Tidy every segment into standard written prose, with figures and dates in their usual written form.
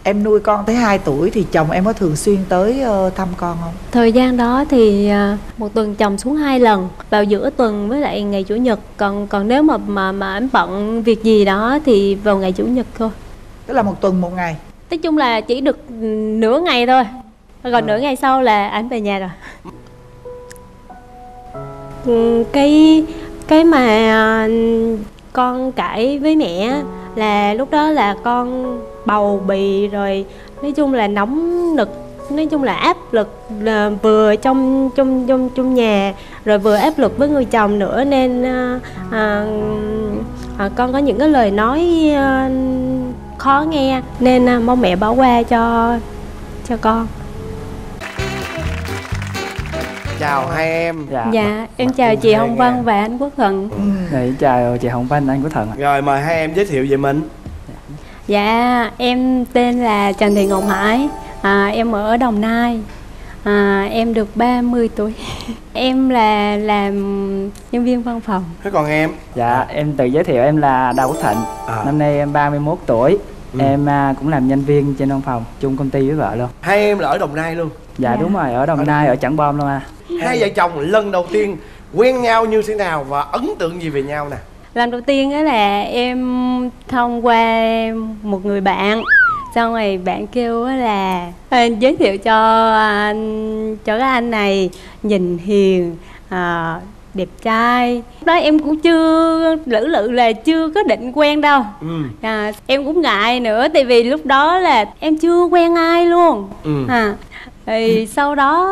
Em nuôi con tới 2 tuổi thì chồng em có thường xuyên tới thăm con không? Thời gian đó thì một tuần chồng xuống 2 lần, vào giữa tuần với lại ngày chủ nhật. Còn nếu mà em bận việc gì đó thì vào ngày chủ nhật thôi. Tức là một tuần một ngày? Nói chung là chỉ được nửa ngày thôi, còn nửa ngày sau là anh về nhà rồi. Cái mà con cãi với mẹ là lúc đó là con bầu bì rồi, nói chung là nóng nực, nói chung là áp lực, là vừa trong nhà rồi vừa áp lực với người chồng nữa, nên con có những cái lời nói khó nghe, nên mong mẹ bỏ qua cho con. Chào hai em. Dạ em chào chị Hồng Vân và anh Quốc Thuận. Dạ chào chị Hồng Vân, anh Quốc Thuận. Rồi mời hai em giới thiệu về mình. Dạ em tên là Trần Thị Ngọc Hải, em ở Đồng Nai, em được 30 tuổi. Em là làm nhân viên văn phòng. Thế còn em? Dạ em tự giới thiệu, em là Đào Quốc Thịnh, năm nay em 31 tuổi. Em cũng làm nhân viên trên văn phòng, chung công ty với vợ luôn. Hai em là ở Đồng Nai luôn? Dạ đúng rồi, ở Đồng Nai, ở Trảng Bom luôn à. Hai vợ chồng lần đầu tiên quen nhau như thế nào và ấn tượng gì về nhau nè? Lần đầu tiên đó là em thông qua một người bạn, xong rồi bạn kêu là giới thiệu cho cái anh này nhìn hiền, đẹp trai. Đó em cũng chưa lử là chưa có định quen đâu. Em cũng ngại nữa, tại vì lúc đó là em chưa quen ai luôn. Thì sau đó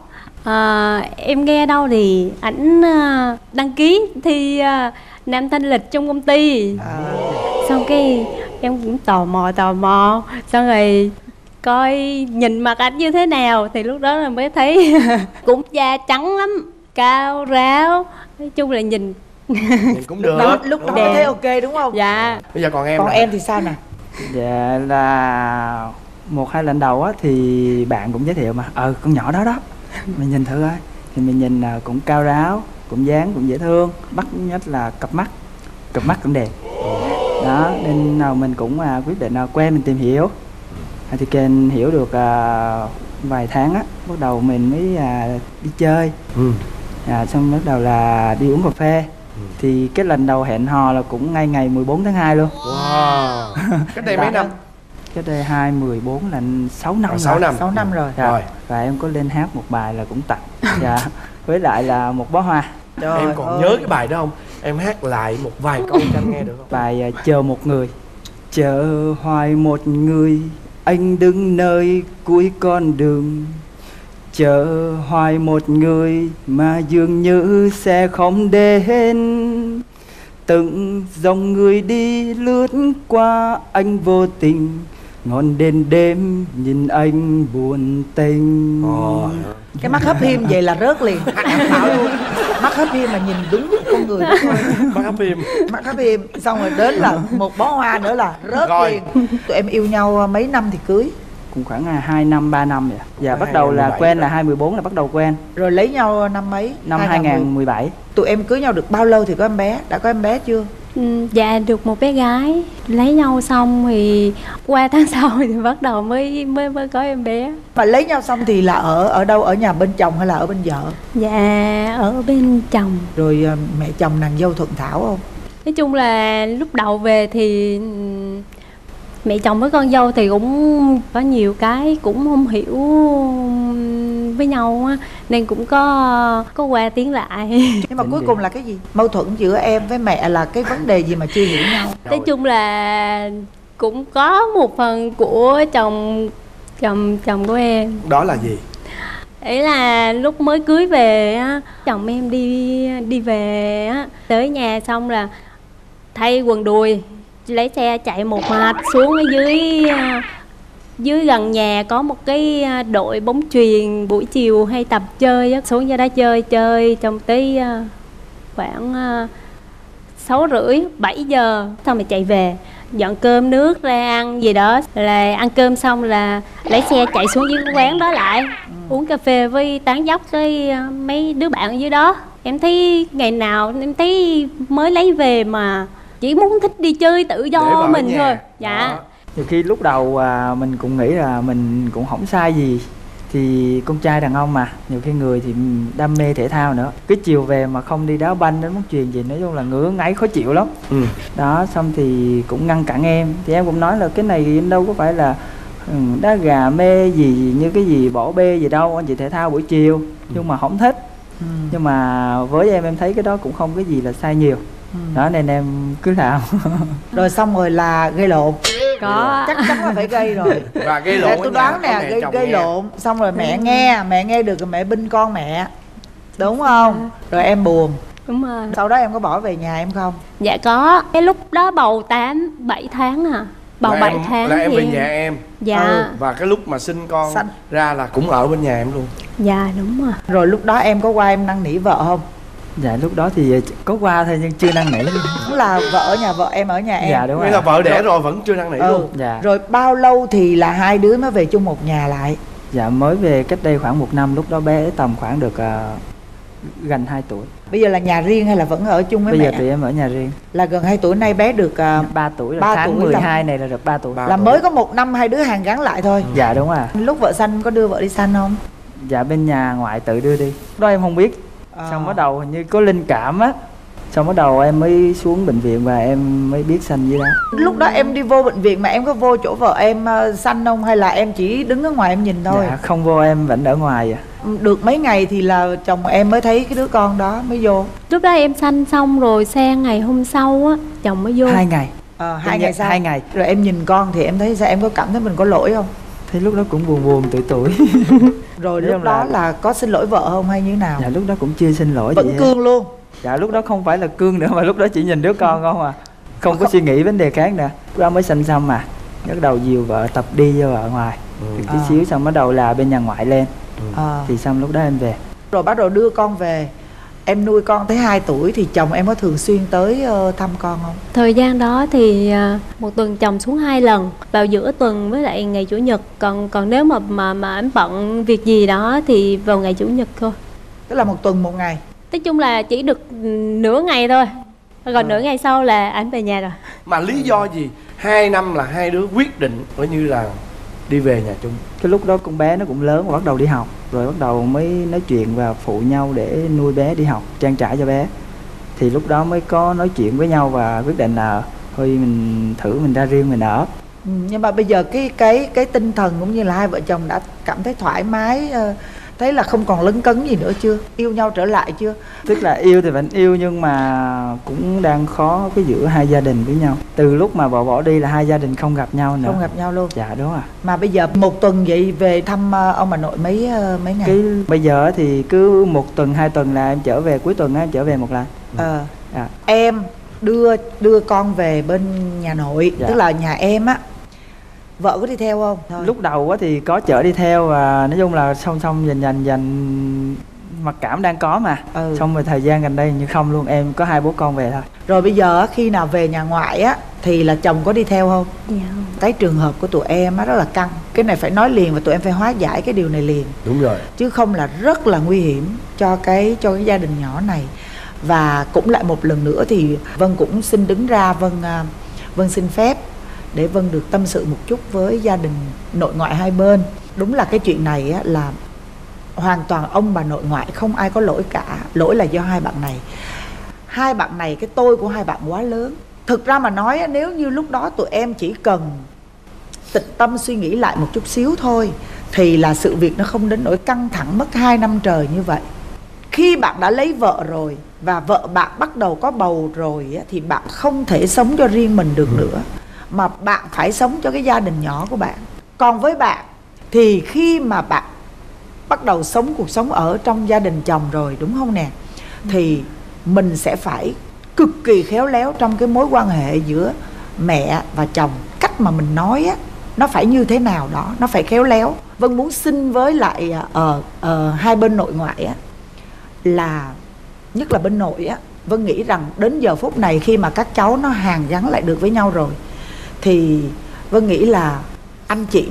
em nghe đâu thì ảnh đăng ký thi nam thanh lịch trong công ty. Xong cái em cũng tò mò xong rồi coi nhìn mặt ảnh như thế nào, thì lúc đó là mới thấy cũng da trắng lắm, cao ráo, nói chung là nhìn cũng được. Lúc đó thấy ok đúng không? Dạ. Bây giờ còn em? Còn em thì sao nè? Dạ là 1-2 lần đầu á thì bạn cũng giới thiệu mà con nhỏ đó mình nhìn thử coi. Thì mình nhìn cũng cao ráo, cũng dáng cũng dễ thương, bắt nhất là cặp mắt cũng đẹp đó, nên nào mình cũng quyết định quen, mình tìm hiểu. Thì kênh hiểu được vài tháng á, bắt đầu mình mới đi chơi. Xong bắt đầu là đi uống cà phê. Thì cái lần đầu hẹn hò là cũng ngay ngày 14 tháng 2 luôn. Wow. Cách đây mấy năm? Cách đây 14 là 6 năm. 6 năm rồi. Rồi. Và em có lên hát một bài là cũng tặng. Dạ. Với lại là một bó hoa. Trời em còn nhớ cái bài đó không? Em hát lại một vài câu cho anh nghe được không? Bài chờ một người. Chờ hoài một người, anh đứng nơi cuối con đường. Chờ hoài một người mà dường như sẽ không đến. Từng dòng người đi lướt qua anh vô tình, ngọn đèn đêm nhìn anh buồn tênh. Cái mắt hấp hiêm vậy là rớt liền. Mắt hấp hiêm mà nhìn đúng con người. Mắt hấp hiêm xong rồi đến là một bó hoa nữa là rớt liền. Tụi em yêu nhau mấy năm thì cưới? Cũng khoảng 2 năm 3 năm vậy. Dạ bắt đầu là quen là 2014 là bắt đầu quen. Rồi lấy nhau năm mấy? Năm 2017. Tụi em cưới nhau được bao lâu thì có em bé? Đã có em bé chưa? Dạ được một bé gái. Lấy nhau xong thì qua tháng sau thì bắt đầu mới có em bé. Mà lấy nhau xong thì là ở đâu? Ở nhà bên chồng hay là ở bên vợ? Dạ ở bên chồng. Rồi mẹ chồng nàng dâu thuận thảo không? Nói chung là lúc đầu về thì mẹ chồng với con dâu thì cũng có nhiều cái cũng không hiểu với nhau á, nên cũng có qua tiếng lại. Nhưng mà cuối cùng là cái gì? Mâu thuẫn giữa em với mẹ là cái vấn đề gì mà chưa hiểu nhau? Nói chung là cũng có một phần của chồng của em. Đó là gì? Ấy là lúc mới cưới về á, chồng em đi về á, tới nhà xong là thay quần đùi, lấy xe chạy một mạch xuống ở dưới gần nhà có một cái đội bóng chuyền buổi chiều hay tập chơi á, xuống ra đó chơi trong tới khoảng 6:30-7 giờ, xong rồi chạy về dọn cơm nước ra ăn gì đó, là ăn cơm xong là lấy xe chạy xuống dưới cái quán đó lại uống cà phê với tán dóc với mấy đứa bạn ở dưới đó. Em thấy ngày nào em thấy mới lấy về mà chỉ muốn thích đi chơi tự do mình thôi. Dạ. Nhiều khi lúc đầu mình cũng nghĩ là mình cũng không sai gì, thì con trai đàn ông mà, nhiều khi người thì đam mê thể thao nữa, cái chiều về mà không đi đá banh đến muốn truyền gì, nói chung là ngứa ngáy khó chịu lắm. Đó, xong thì cũng ngăn cản em, thì em cũng nói là cái này em đâu có phải là đá gà mê gì như cái gì bỏ bê gì đâu, anh chị thể thao buổi chiều nhưng mà không thích. Nhưng mà với em thấy cái đó cũng không có gì là sai nhiều. Đó nên em cứ làm. Rồi xong rồi là gây lộn. Có. Chắc chắn là phải gây rồi. Và gây lộn tôi đoán nè, gây lộn xong rồi mẹ nghe được rồi mẹ binh con mẹ, đúng không? Rồi em buồn. Đúng rồi. Sau đó em có bỏ về nhà em không? Dạ có. Cái lúc đó bầu 7 tháng à. Bầu 7 tháng là em thì về nhà em. Dạ. Và cái lúc mà sinh con ra là cũng ở bên nhà em luôn. Dạ đúng rồi. Rồi lúc đó em có qua em năn nỉ vợ không? Dạ lúc đó thì có qua thôi nhưng chưa năn nỉ. Cũng là vợ ở nhà vợ, em ở nhà em. Dạ đúng rồi. Nghĩa là vợ đẻ rồi vẫn chưa năn nỉ luôn. Dạ. Rồi bao lâu thì là hai đứa mới về chung một nhà lại? Dạ mới về cách đây khoảng 1 năm, lúc đó bé tầm khoảng được gần 2 tuổi. Bây giờ là nhà riêng hay là vẫn ở chung với Bây mẹ? giờ tụi em ở nhà riêng. Là gần 2 tuổi, nay bé được 3 tuổi rồi, 3 tháng tuổi 12 này là được 3 tuổi. là mới có 1 năm hai đứa hàn gắn lại thôi. Dạ đúng rồi. Lúc vợ sanh có đưa vợ đi sanh không? Dạ bên nhà ngoại tự đưa đi. Đó em không biết. Xong bắt đầu hình như có linh cảm á, xong bắt đầu em mới xuống bệnh viện và em mới biết sanh gì đó. Lúc đó em đi vô bệnh viện mà em có vô chỗ vợ em sanh không, hay là em chỉ đứng ở ngoài em nhìn thôi? Dạ không vô, em vẫn ở ngoài à. Được mấy ngày thì là chồng em mới thấy cái đứa con đó mới vô. Lúc đó em sanh xong rồi sang ngày hôm sau á chồng mới vô. 2 ngày. 2 ngày sau. 2 ngày. Rồi em nhìn con thì em thấy sao, em có cảm thấy mình có lỗi không? Thì lúc đó cũng buồn tuổi. Rồi lúc đó là có xin lỗi vợ không hay như thế nào? Dạ lúc đó cũng chưa xin lỗi vẫn gì hết. cương luôn. Dạ lúc đó không phải là cương nữa mà lúc đó chỉ nhìn đứa con không à, không có suy nghĩ vấn đề khác nữa. Lúc đó mới sanh xong mà bắt đầu dìu vợ tập đi cho vợ ngoài được tí xíu, xong bắt đầu là bên nhà ngoại lên. Thì xong lúc đó em về. Rồi bắt đầu đưa con về, em nuôi con tới 2 tuổi thì chồng em có thường xuyên tới thăm con không? Thời gian đó thì một tuần chồng xuống 2 lần, vào giữa tuần với lại ngày chủ nhật. Còn nếu mà em bận việc gì đó thì vào ngày chủ nhật thôi. Tức là 1 tuần 1 ngày. Nói chung là chỉ được nửa ngày thôi. Còn nửa ngày sau là anh về nhà rồi. Mà lý do gì 2 năm là hai đứa quyết định coi như là đi về nhà chung? Cái lúc đó con bé nó cũng lớn và bắt đầu đi học, rồi bắt đầu mới nói chuyện và phụ nhau để nuôi bé đi học, trang trải cho bé. Thì lúc đó mới có nói chuyện với nhau và quyết định là thôi mình thử mình ra riêng mình ở. Nhưng mà bây giờ cái tinh thần cũng như là hai vợ chồng đã cảm thấy thoải mái, thấy là không còn lấn cấn gì nữa chưa? Yêu nhau trở lại chưa? Tức là yêu thì vẫn yêu nhưng mà cũng đang khó cái giữa hai gia đình với nhau. Từ lúc mà bỏ đi là hai gia đình không gặp nhau nữa. Không gặp nhau luôn. Dạ đúng rồi. Mà bây giờ 1 tuần vậy về thăm ông bà nội mấy ngày? Cái bây giờ thì cứ 1 tuần 2 tuần là em trở về, cuối tuần em trở về một lần. Em đưa con về bên nhà nội, tức là nhà em á, vợ có đi theo không? Thôi. Lúc đầu á thì có chở đi theo và nói chung là song dần mặc cảm đang có mà. Xong rồi thời gian gần đây như không luôn, em có 2 bố con về thôi. Rồi bây giờ khi nào về nhà ngoại á thì là chồng có đi theo không? Dạ. Cái trường hợp của tụi em á rất là căng, cái này phải nói liền và tụi em phải hóa giải cái điều này liền. Đúng rồi. Chứ không là rất là nguy hiểm cho cái gia đình nhỏ này. Và cũng lại một lần nữa thì Vân cũng xin đứng ra, Vân xin phép để Vân được tâm sự một chút với gia đình nội ngoại hai bên. Đúng là cái chuyện này á, là hoàn toàn ông bà nội ngoại không ai có lỗi cả. Lỗi là do hai bạn này. Hai bạn này, cái tôi của hai bạn quá lớn. Thực ra mà nói á, nếu như lúc đó tụi em chỉ cần tĩnh tâm suy nghĩ lại một chút xíu thôi thì là sự việc nó không đến nỗi căng thẳng mất 2 năm trời như vậy. Khi bạn đã lấy vợ rồi và vợ bạn bắt đầu có bầu rồi á, thì bạn không thể sống cho riêng mình được nữa, mà bạn phải sống cho cái gia đình nhỏ của bạn. Còn với bạn thì khi mà bạn bắt đầu sống cuộc sống ở trong gia đình chồng rồi, đúng không nè, thì mình sẽ phải cực kỳ khéo léo trong cái mối quan hệ giữa mẹ và chồng. Cách mà mình nói á, nó phải như thế nào đó, nó phải khéo léo. Vân muốn xin với lại hai bên nội ngoại á, là nhất là bên nội á, Vân nghĩ rằng đến giờ phút này khi mà các cháu nó hàn gắn lại được với nhau rồi thì Vân nghĩ là anh chị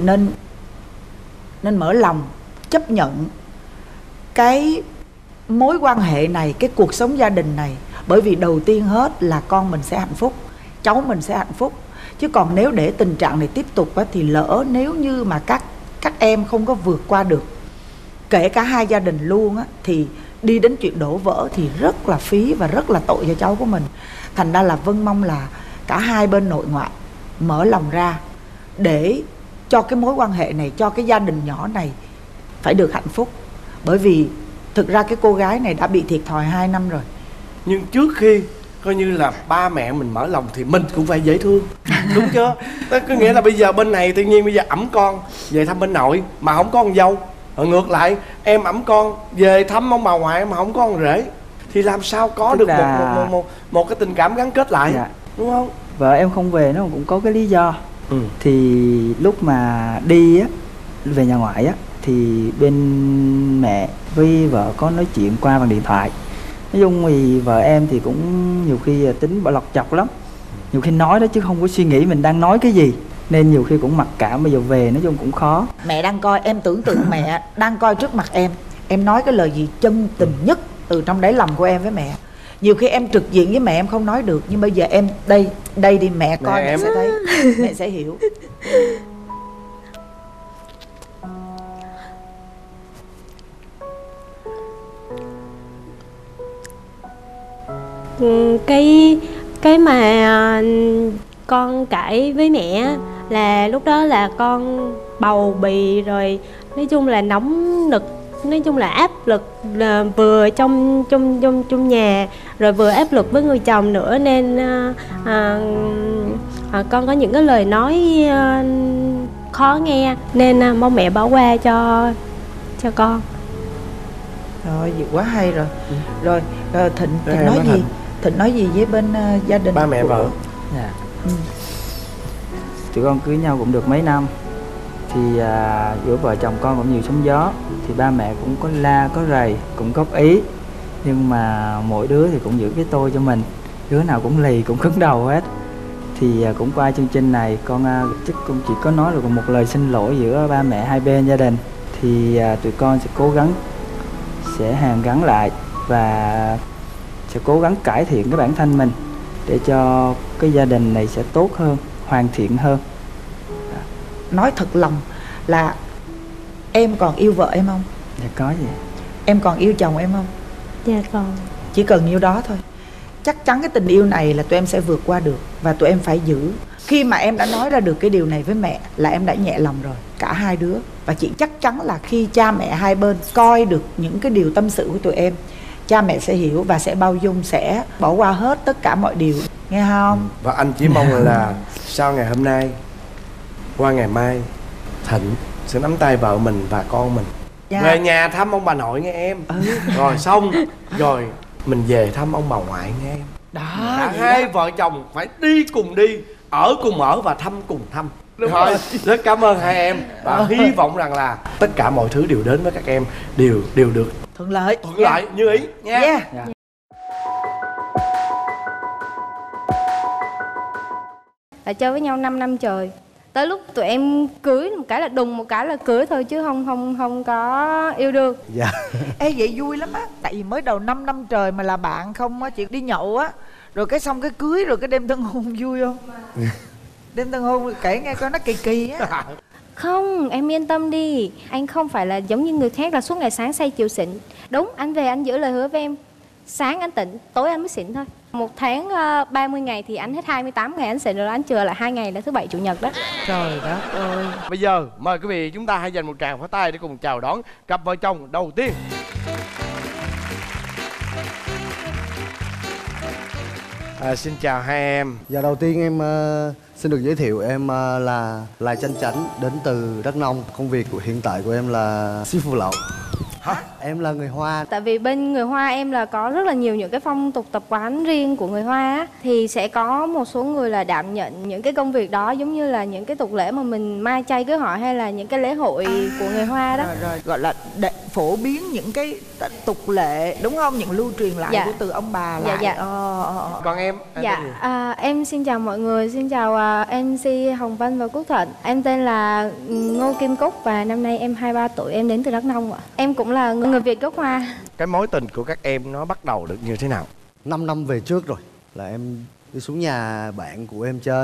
nên mở lòng chấp nhận cái mối quan hệ này, cái cuộc sống gia đình này. Bởi vì đầu tiên hết là con mình sẽ hạnh phúc, cháu mình sẽ hạnh phúc. Chứ còn nếu để tình trạng này tiếp tục á, thì lỡ nếu như mà các em không có vượt qua được, kể cả hai gia đình luôn á, thì đi đến chuyện đổ vỡ thì rất là phí và rất là tội cho cháu của mình. Thành ra là Vân mong là cả hai bên nội ngoại mở lòng ra để cho cái mối quan hệ này, cho cái gia đình nhỏ này phải được hạnh phúc. Bởi vì thực ra cái cô gái này đã bị thiệt thòi 2 năm rồi. Nhưng trước khi coi như là ba mẹ mình mở lòng thì mình cũng phải dễ thương, đúng chưa? Tức có nghĩa là bây giờ bên này tự nhiên bây giờ ẵm con về thăm bên nội mà không có con dâu, rồi ngược lại em ẵm con về thăm ông bà ngoại mà không có con rể, thì làm sao có Tức được là... một cái tình cảm gắn kết lại, Dạ. đúng không? Vợ em không về nó cũng có cái lý do. Thì lúc mà đi á, về nhà ngoại á, thì bên mẹ với vợ có nói chuyện qua bằng điện thoại. Nói chung thì vợ em thì cũng nhiều khi tính bỏ lọc chọc lắm, nhiều khi nói đó chứ không có suy nghĩ mình đang nói cái gì, nên nhiều khi cũng mặc cảm. Bây giờ về nói chung cũng khó. Mẹ đang coi, em tưởng tượng mẹ đang coi trước mặt em nói cái lời gì chân tình nhất từ trong đáy lòng của em với mẹ. Nhiều khi em trực diện với mẹ em không nói được, nhưng bây giờ em đây đi mẹ coi mẹ sẽ thấy, mẹ sẽ hiểu. Cái mà con cãi với mẹ là lúc đó là con bầu bì rồi, nói chung là nóng nực, nói chung là áp lực, là vừa trong nhà rồi vừa áp lực với người chồng nữa, nên con có những cái lời nói khó nghe, nên mong mẹ bỏ qua cho con. Rồi vậy quá hay rồi. Rồi Thịnh nói gì? Thịnh nói gì với bên gia đình ba mẹ vợ? Dạ. Tụi con cưới nhau cũng được mấy năm, thì giữa vợ chồng con cũng nhiều sóng gió, thì ba mẹ cũng có la có rầy, cũng góp ý, nhưng mà mỗi đứa thì cũng giữ cái tôi cho mình, đứa nào cũng lì cũng cứng đầu hết. Thì cũng qua chương trình này con chắc cũng chỉ có nói được một lời xin lỗi giữa ba mẹ hai bên gia đình. Thì tụi con sẽ cố gắng sẽ hàn gắn lại và sẽ cố gắng cải thiện cái bản thân mình để cho cái gia đình này sẽ tốt hơn, hoàn thiện hơn. Nói thật lòng là em còn yêu vợ em không? Dạ có gì. Em còn yêu chồng em không? Dạ còn. Chỉ cần nhiêu đó thôi. Chắc chắn cái tình yêu này là tụi em sẽ vượt qua được, và tụi em phải giữ. Khi mà em đã nói ra được cái điều này với mẹ là em đã nhẹ lòng rồi, cả hai đứa. Và chị chắc chắn là khi cha mẹ hai bên coi được những cái điều tâm sự của tụi em, cha mẹ sẽ hiểu và sẽ bao dung, sẽ bỏ qua hết tất cả mọi điều, nghe không? Và anh chỉ mong là sau ngày hôm nay qua ngày mai Thịnh sẽ nắm tay vợ mình và con mình về nhà thăm ông bà nội nghe em. Rồi xong rồi mình về thăm ông bà ngoại nghe em. Đó, hai vợ chồng phải đi cùng đi, ở cùng ở và thăm cùng thăm. Thôi, rất cảm ơn hai em và hy vọng rằng là tất cả mọi thứ đều đến với các em đều được thuận lợi như ý nha. Yeah. Là chơi với nhau 5 năm trời. Tới lúc tụi em cưới một cái là đùng một cái là cưới thôi, chứ không có yêu đương. Dạ. Ê vậy vui lắm á, tại vì mới đầu 5 năm trời mà là bạn không á, chị đi nhậu á, rồi cái xong cái cưới rồi cái đêm tân hôn vui không? Đêm tân hôn kể nghe coi nó kỳ kỳ á. Không, em yên tâm đi. Anh không phải là giống như người khác là suốt ngày sáng say chiều xỉn. Đúng, anh về anh giữ lời hứa với em. Sáng anh tỉnh, tối anh mới xỉn thôi. Một tháng 30 ngày thì anh hết 28 ngày anh xỉn, rồi anh chừa lại 2 ngày là thứ Bảy Chủ nhật đó. Trời đất ơi. Bây giờ mời quý vị chúng ta hãy dành một tràng pháo tay để cùng chào đón cặp vợ chồng đầu tiên. Xin chào hai em. Dạ đầu tiên em xin được giới thiệu em là Lại Chanh Chánh, đến từ Đắk Nông. Công việc của hiện tại của em là ship phụ lậu. Hả? Em là người Hoa. Tại vì bên người Hoa em là có rất là nhiều những cái phong tục tập quán riêng của người Hoa á, thì sẽ có một số người là đảm nhận những cái công việc đó, giống như là những cái tục lễ mà mình mai chay cưới hỏi hay là những cái lễ hội của người Hoa đó. Rồi gọi là để phổ biến những cái tục lệ đúng không, những lưu truyền lại của từ ông bà lại. Dạ. Còn em? Em xin chào mọi người, xin chào MC Hồng Vân và Quốc Thuận. Em tên là Ngô Kim Cúc và năm nay em 23 tuổi, em đến từ Đắk Nông ạ. Em cũng là người Việt gốc Hoa. Cái mối tình của các em nó bắt đầu được như thế nào? 5 năm về trước rồi là em đi xuống nhà bạn của em chơi,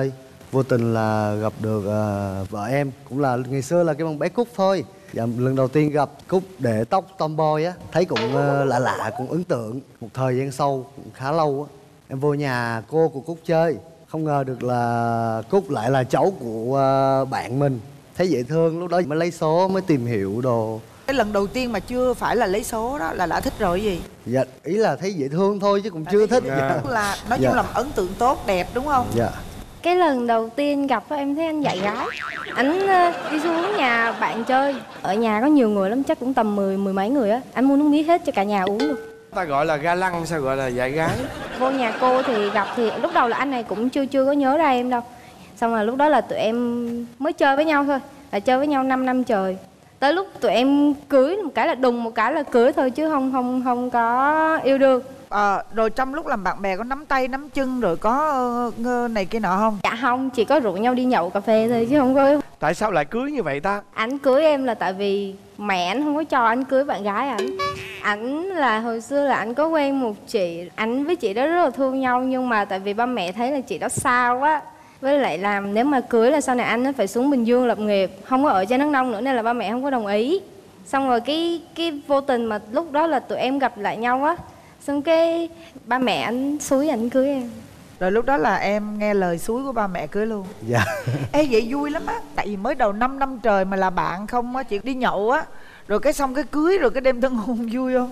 vô tình là gặp được vợ em, cũng là ngày xưa là cái con bé Cúc thôi. Dạ, lần đầu tiên gặp Cúc để tóc tomboy á, thấy cũng lạ lạ, cũng ấn tượng. Một thời gian sau, cũng khá lâu á, em vô nhà cô của Cúc chơi, không ngờ được là Cúc lại là cháu của bạn mình. Thấy dễ thương, lúc đó mới lấy số, mới tìm hiểu đồ. Cái lần đầu tiên mà chưa phải là lấy số đó là đã thích rồi gì? Dạ, ý là thấy dễ thương thôi chứ cũng chưa thích. Dạ. Là nói chung là ấn tượng tốt, đẹp đúng không? Dạ. Cái lần đầu tiên gặp em thấy anh dạy gái. Anh đi xuống nhà bạn chơi. Ở nhà có nhiều người lắm, chắc cũng tầm mười mấy người á. Anh mua nước mía hết cho cả nhà uống luôn. Ta gọi là ga lăng, sao gọi là dạy gái? Vô nhà cô thì gặp thì lúc đầu là anh này cũng chưa có nhớ ra em đâu. Xong rồi lúc đó là tụi em mới chơi với nhau thôi. Là chơi với nhau 5 năm trời. Tới lúc tụi em cưới một cái là đùng một cái là cưới thôi chứ không có yêu đương. Rồi trong lúc làm bạn bè có nắm tay nắm chân rồi có này kia nọ không? Dạ không, chỉ có rủ nhau đi nhậu cà phê thôi chứ không có. Tại sao lại cưới như vậy ta? Anh cưới em là tại vì mẹ anh không có cho anh cưới bạn gái ảnh. Ảnh là hồi xưa là anh có quen một chị, ảnh với chị đó rất là thương nhau, nhưng mà tại vì ba mẹ thấy là chị đó sao quá, với lại làm nếu mà cưới là sau này anh nó phải xuống Bình Dương lập nghiệp, không có ở trên Đắk Nông nữa, nên là ba mẹ không có đồng ý. Xong rồi cái vô tình mà lúc đó là tụi em gặp lại nhau á, xong cái ba mẹ anh xúi ảnh cưới em. Rồi lúc đó là em nghe lời xúi của ba mẹ cưới luôn. Dạ. Ê vậy vui lắm á. Tại vì mới đầu 5 năm trời mà là bạn không á, chị đi nhậu á, rồi cái xong cái cưới rồi cái đêm tân hôn vui không?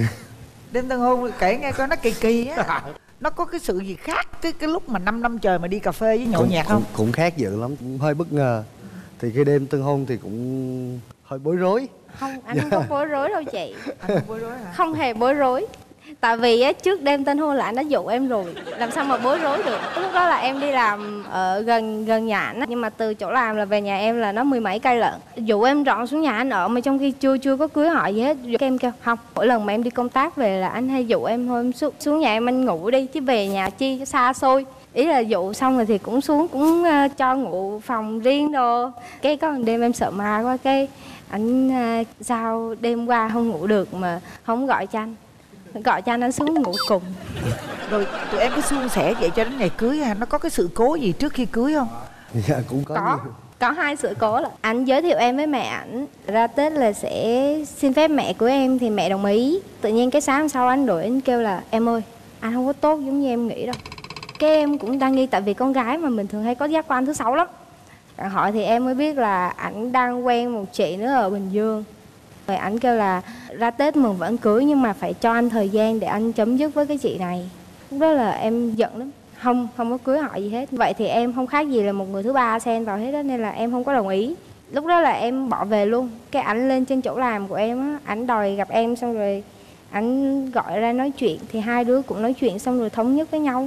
Đêm tân hôn kể nghe coi nó kỳ kỳ á. Nó có cái sự gì khác cái lúc mà 5 năm trời mà đi cà phê với nhậu nhẹt không? Cũng khác dữ lắm, cũng hơi bất ngờ. Thì cái đêm tân hôn thì cũng hơi bối rối. Không, anh không có bối rối đâu chị. Anh không bối rối hả? Không hề bối rối. Tại vì á, trước đêm tân hôn là anh đã dụ em rồi, làm sao mà bối rối được. Lúc đó là em đi làm ở gần nhà anh á, nhưng mà từ chỗ làm là về nhà em là nó 10 mấy cây lận. Dụ em dọn xuống nhà anh ở mà trong khi chưa có cưới hỏi gì hết. Em kêu không, mỗi lần mà em đi công tác về là anh hay dụ em thôi, em xuống nhà em anh ngủ đi chứ về nhà chi cho xa xôi. Ý là dụ xong rồi thì cũng xuống cũng cho ngủ phòng riêng đồ. Cái có một đêm em sợ ma quá, cái anh sao đêm qua không ngủ được mà không gọi cho anh xuống ngủ cùng. Rồi tụi em cứ suôn sẻ vậy cho đến ngày cưới ha. Nó có cái sự cố gì trước khi cưới không? Dạ cũng có. Có 2 sự cố là anh giới thiệu em với mẹ ảnh, ra Tết là sẽ xin phép mẹ của em thì mẹ đồng ý. Tự nhiên cái sáng sau anh đổi, anh kêu là em ơi, anh không có tốt giống như em nghĩ đâu. Cái em cũng đang nghi, tại vì con gái mà mình thường hay có giác quan thứ 6 lắm. Bạn hỏi thì em mới biết là ảnh đang quen một chị nữa ở Bình Dương. Rồi ảnh kêu là ra Tết mừng vẫn cưới nhưng mà phải cho anh thời gian để anh chấm dứt với cái chị này. Lúc đó là em giận lắm, không có cưới họ gì hết. Vậy thì em không khác gì là một người thứ ba xen vào hết đó, nên là em không có đồng ý. Lúc đó là em bỏ về luôn. Cái ảnh lên trên chỗ làm của em á, ảnh đòi gặp em, xong rồi ảnh gọi ra nói chuyện. Thì hai đứa cũng nói chuyện xong rồi thống nhất với nhau.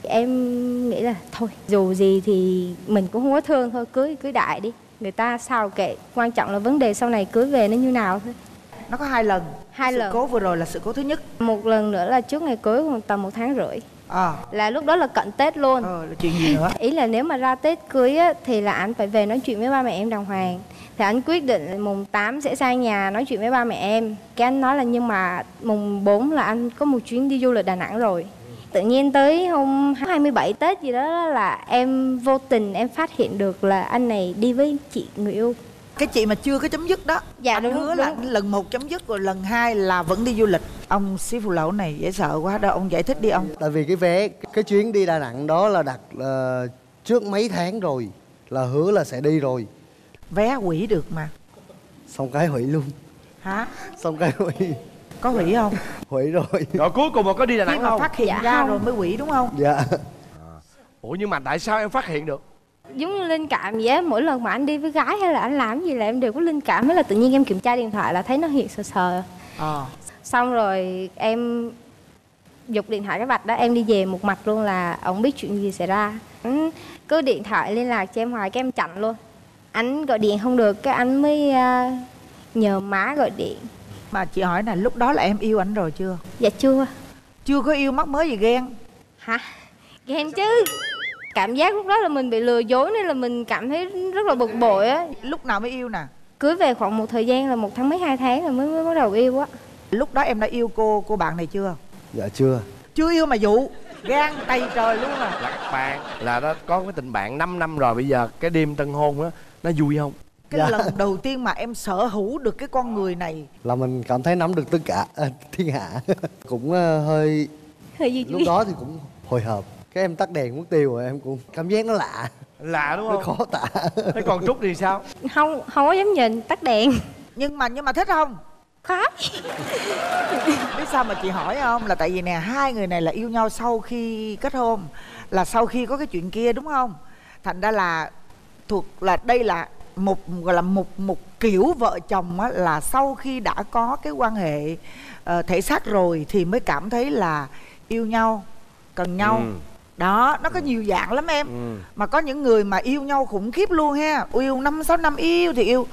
Em nghĩ là thôi, dù gì thì mình cũng không có thương, thôi cưới đại đi. Người ta sao kệ, quan trọng là vấn đề sau này cưới về nó như nào thôi. Nó có 2 lần. Sự cố vừa rồi là sự cố thứ nhất. Một lần nữa là trước ngày cưới tầm 1 tháng rưỡi. Là lúc đó là cận Tết luôn. Là chuyện gì nữa? Ý là nếu mà ra Tết cưới á, thì là anh phải về nói chuyện với ba mẹ em đàng hoàng. Thì anh quyết định mùng 8 sẽ sang nhà nói chuyện với ba mẹ em. Cái anh nói là nhưng mà mùng 4 là anh có một chuyến đi du lịch Đà Nẵng rồi. Tự nhiên tới hôm 27 Tết gì đó là em vô tình em phát hiện được là anh này đi với chị người yêu. Cái chị mà chưa có chấm dứt đó. Dạ anh đúng, hứa đúng. là lần 1 chấm dứt rồi lần 2 là vẫn đi du lịch. Ông xí phụ lậu này dễ sợ quá đâu, ông giải thích đi ông. Tại vì cái chuyến đi Đà Nẵng đó là đặt trước mấy tháng rồi, là hứa là sẽ đi rồi. Vé hủy được mà. Xong cái hủy luôn. Hả? Xong cái hủy. Có hủy không? Hủy rồi. Rồi cuối cùng mà có đi Đà Nẵng Khi mà không? phát hiện ra rồi mới hủy đúng không? Dạ. Ủa nhưng mà tại sao em phát hiện được? Giống như linh cảm vậy á, mỗi lần mà anh đi với gái hay là anh làm gì là em đều có linh cảm. Thế là tự nhiên em kiểm tra điện thoại là thấy nó hiện sờ sờ. Xong rồi em giục điện thoại cái vạch đó, em đi về một mạch luôn là ông biết chuyện gì xảy ra. Anh cứ điện thoại liên lạc cho em hoài, cái em chặn luôn. Anh gọi điện không được, cái anh mới nhờ má gọi điện. Mà chị hỏi là lúc đó là em yêu ảnh rồi chưa? Dạ chưa. Chưa có yêu, mắc mới gì ghen? Hả? Ghen chứ. Cảm giác lúc đó là mình bị lừa dối nên là mình cảm thấy rất là bực bội á. Lúc nào mới yêu nè? Cưới về khoảng một thời gian là 1 tháng mấy 2 tháng rồi mới bắt đầu yêu á. Lúc đó em đã yêu cô bạn này chưa? Dạ chưa. Chưa yêu mà dụ gan tay trời luôn à. bạn là nó có cái tình bạn 5 năm rồi, bây giờ cái đêm tân hôn đó nó vui không? Cái lần đầu tiên mà em sở hữu được cái con người này là mình cảm thấy nắm được tất cả thiên hạ. Cũng hơi gì lúc đó thì cũng hồi hộp. Cái em tắt đèn mất tiêu rồi, em cũng cảm giác nó lạ. Lạ đúng Nó không? khó tả. Thế còn Trúc thì sao? Không có dám nhìn, tắt đèn. nhưng mà thích không? Khó. Biết sao mà chị hỏi không? Là tại vì nè, hai người này là yêu nhau sau khi kết hôn, là sau khi có cái chuyện kia đúng không? Thành ra là thuộc là đây là một gọi là một kiểu vợ chồng á, là sau khi đã có cái quan hệ thể xác rồi thì mới cảm thấy là yêu nhau, cần nhau. Đó, nó có nhiều dạng lắm em. Mà có những người mà yêu nhau khủng khiếp luôn ha. Yêu 5-6 năm yêu thì yêu,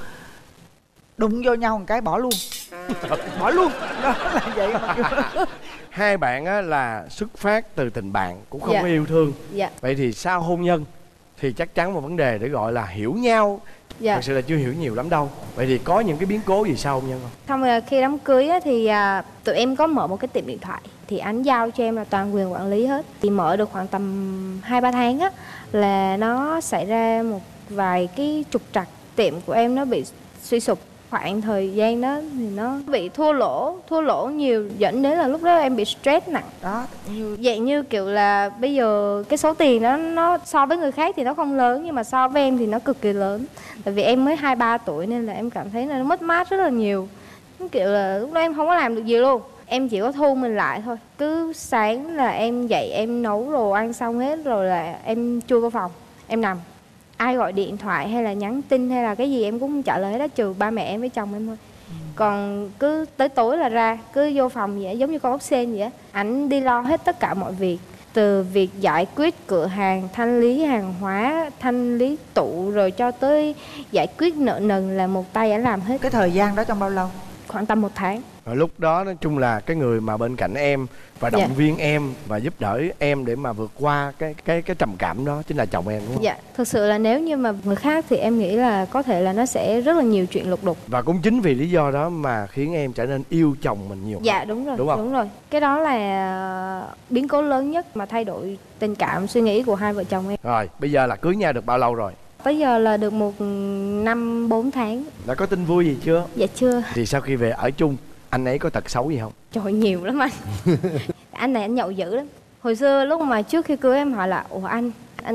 đụng vô nhau một cái bỏ luôn. Bỏ luôn. Đó là vậy mà. Hai bạn á là xuất phát từ tình bạn, cũng không Dạ. có yêu thương. Dạ. Vậy thì sau hôn nhân thì chắc chắn một vấn đề để gọi là hiểu nhau. Dạ. Thật sự là chưa hiểu nhiều lắm đâu. Vậy thì có những cái biến cố gì sau hôn nhân không? Xong rồi khi đám cưới á, thì tụi em có mở một cái tiệm điện thoại. Thì anh giao cho em là toàn quyền quản lý hết. Thì mở được khoảng tầm 2-3 tháng á, là nó xảy ra một vài cái trục trặc. Tiệm của em nó bị suy sụp. Khoảng thời gian đó thì nó bị thua lỗ nhiều, dẫn đến là lúc đó em bị stress nặng. Đó, Dạng như kiểu là bây giờ cái số tiền nó so với người khác thì nó không lớn, nhưng mà so với em thì nó cực kỳ lớn. Tại vì em mới 2-3 tuổi nên là em cảm thấy là nó mất mát rất là nhiều. Kiểu là lúc đó em không có làm được gì luôn. Em chỉ có thu mình lại thôi. Cứ sáng là em dậy em nấu đồ ăn xong hết rồi là em chui vào phòng, em nằm. Ai gọi điện thoại hay là nhắn tin hay là cái gì em cũng không trả lời hết đó, trừ ba mẹ em với chồng em thôi. Còn cứ tới tối là ra, cứ vô phòng vậy, giống như con ốc sên vậy á. Ảnh đi lo hết tất cả mọi việc. Từ việc giải quyết cửa hàng, thanh lý hàng hóa, thanh lý tủ, rồi cho tới giải quyết nợ nần là một tay ảnh làm hết. cái thời gian đó trong bao lâu? Khoảng tầm 1 tháng. Rồi lúc đó nói chung là cái người mà bên cạnh em và động Dạ. viên em và giúp đỡ em để mà vượt qua cái trầm cảm đó chính là chồng em đúng không? Dạ, thực sự là nếu như mà người khác thì em nghĩ là có thể là nó sẽ rất là nhiều chuyện lục đục. Và cũng chính vì lý do đó mà khiến em trở nên yêu chồng mình nhiều. Dạ đúng rồi, Đúng không? đúng rồi. Cái đó là biến cố lớn nhất mà thay đổi tình cảm, suy nghĩ của hai vợ chồng em. Rồi, bây giờ là cưới nhau được bao lâu rồi? Bây giờ là được 1 năm 4 tháng. Đã có tin vui gì chưa? Dạ chưa. Thì sau khi về ở chung, anh ấy có tật xấu gì không? Trời nhiều lắm anh. Anh này anh nhậu dữ lắm. Hồi xưa lúc mà trước khi cưới em hỏi là ủa anh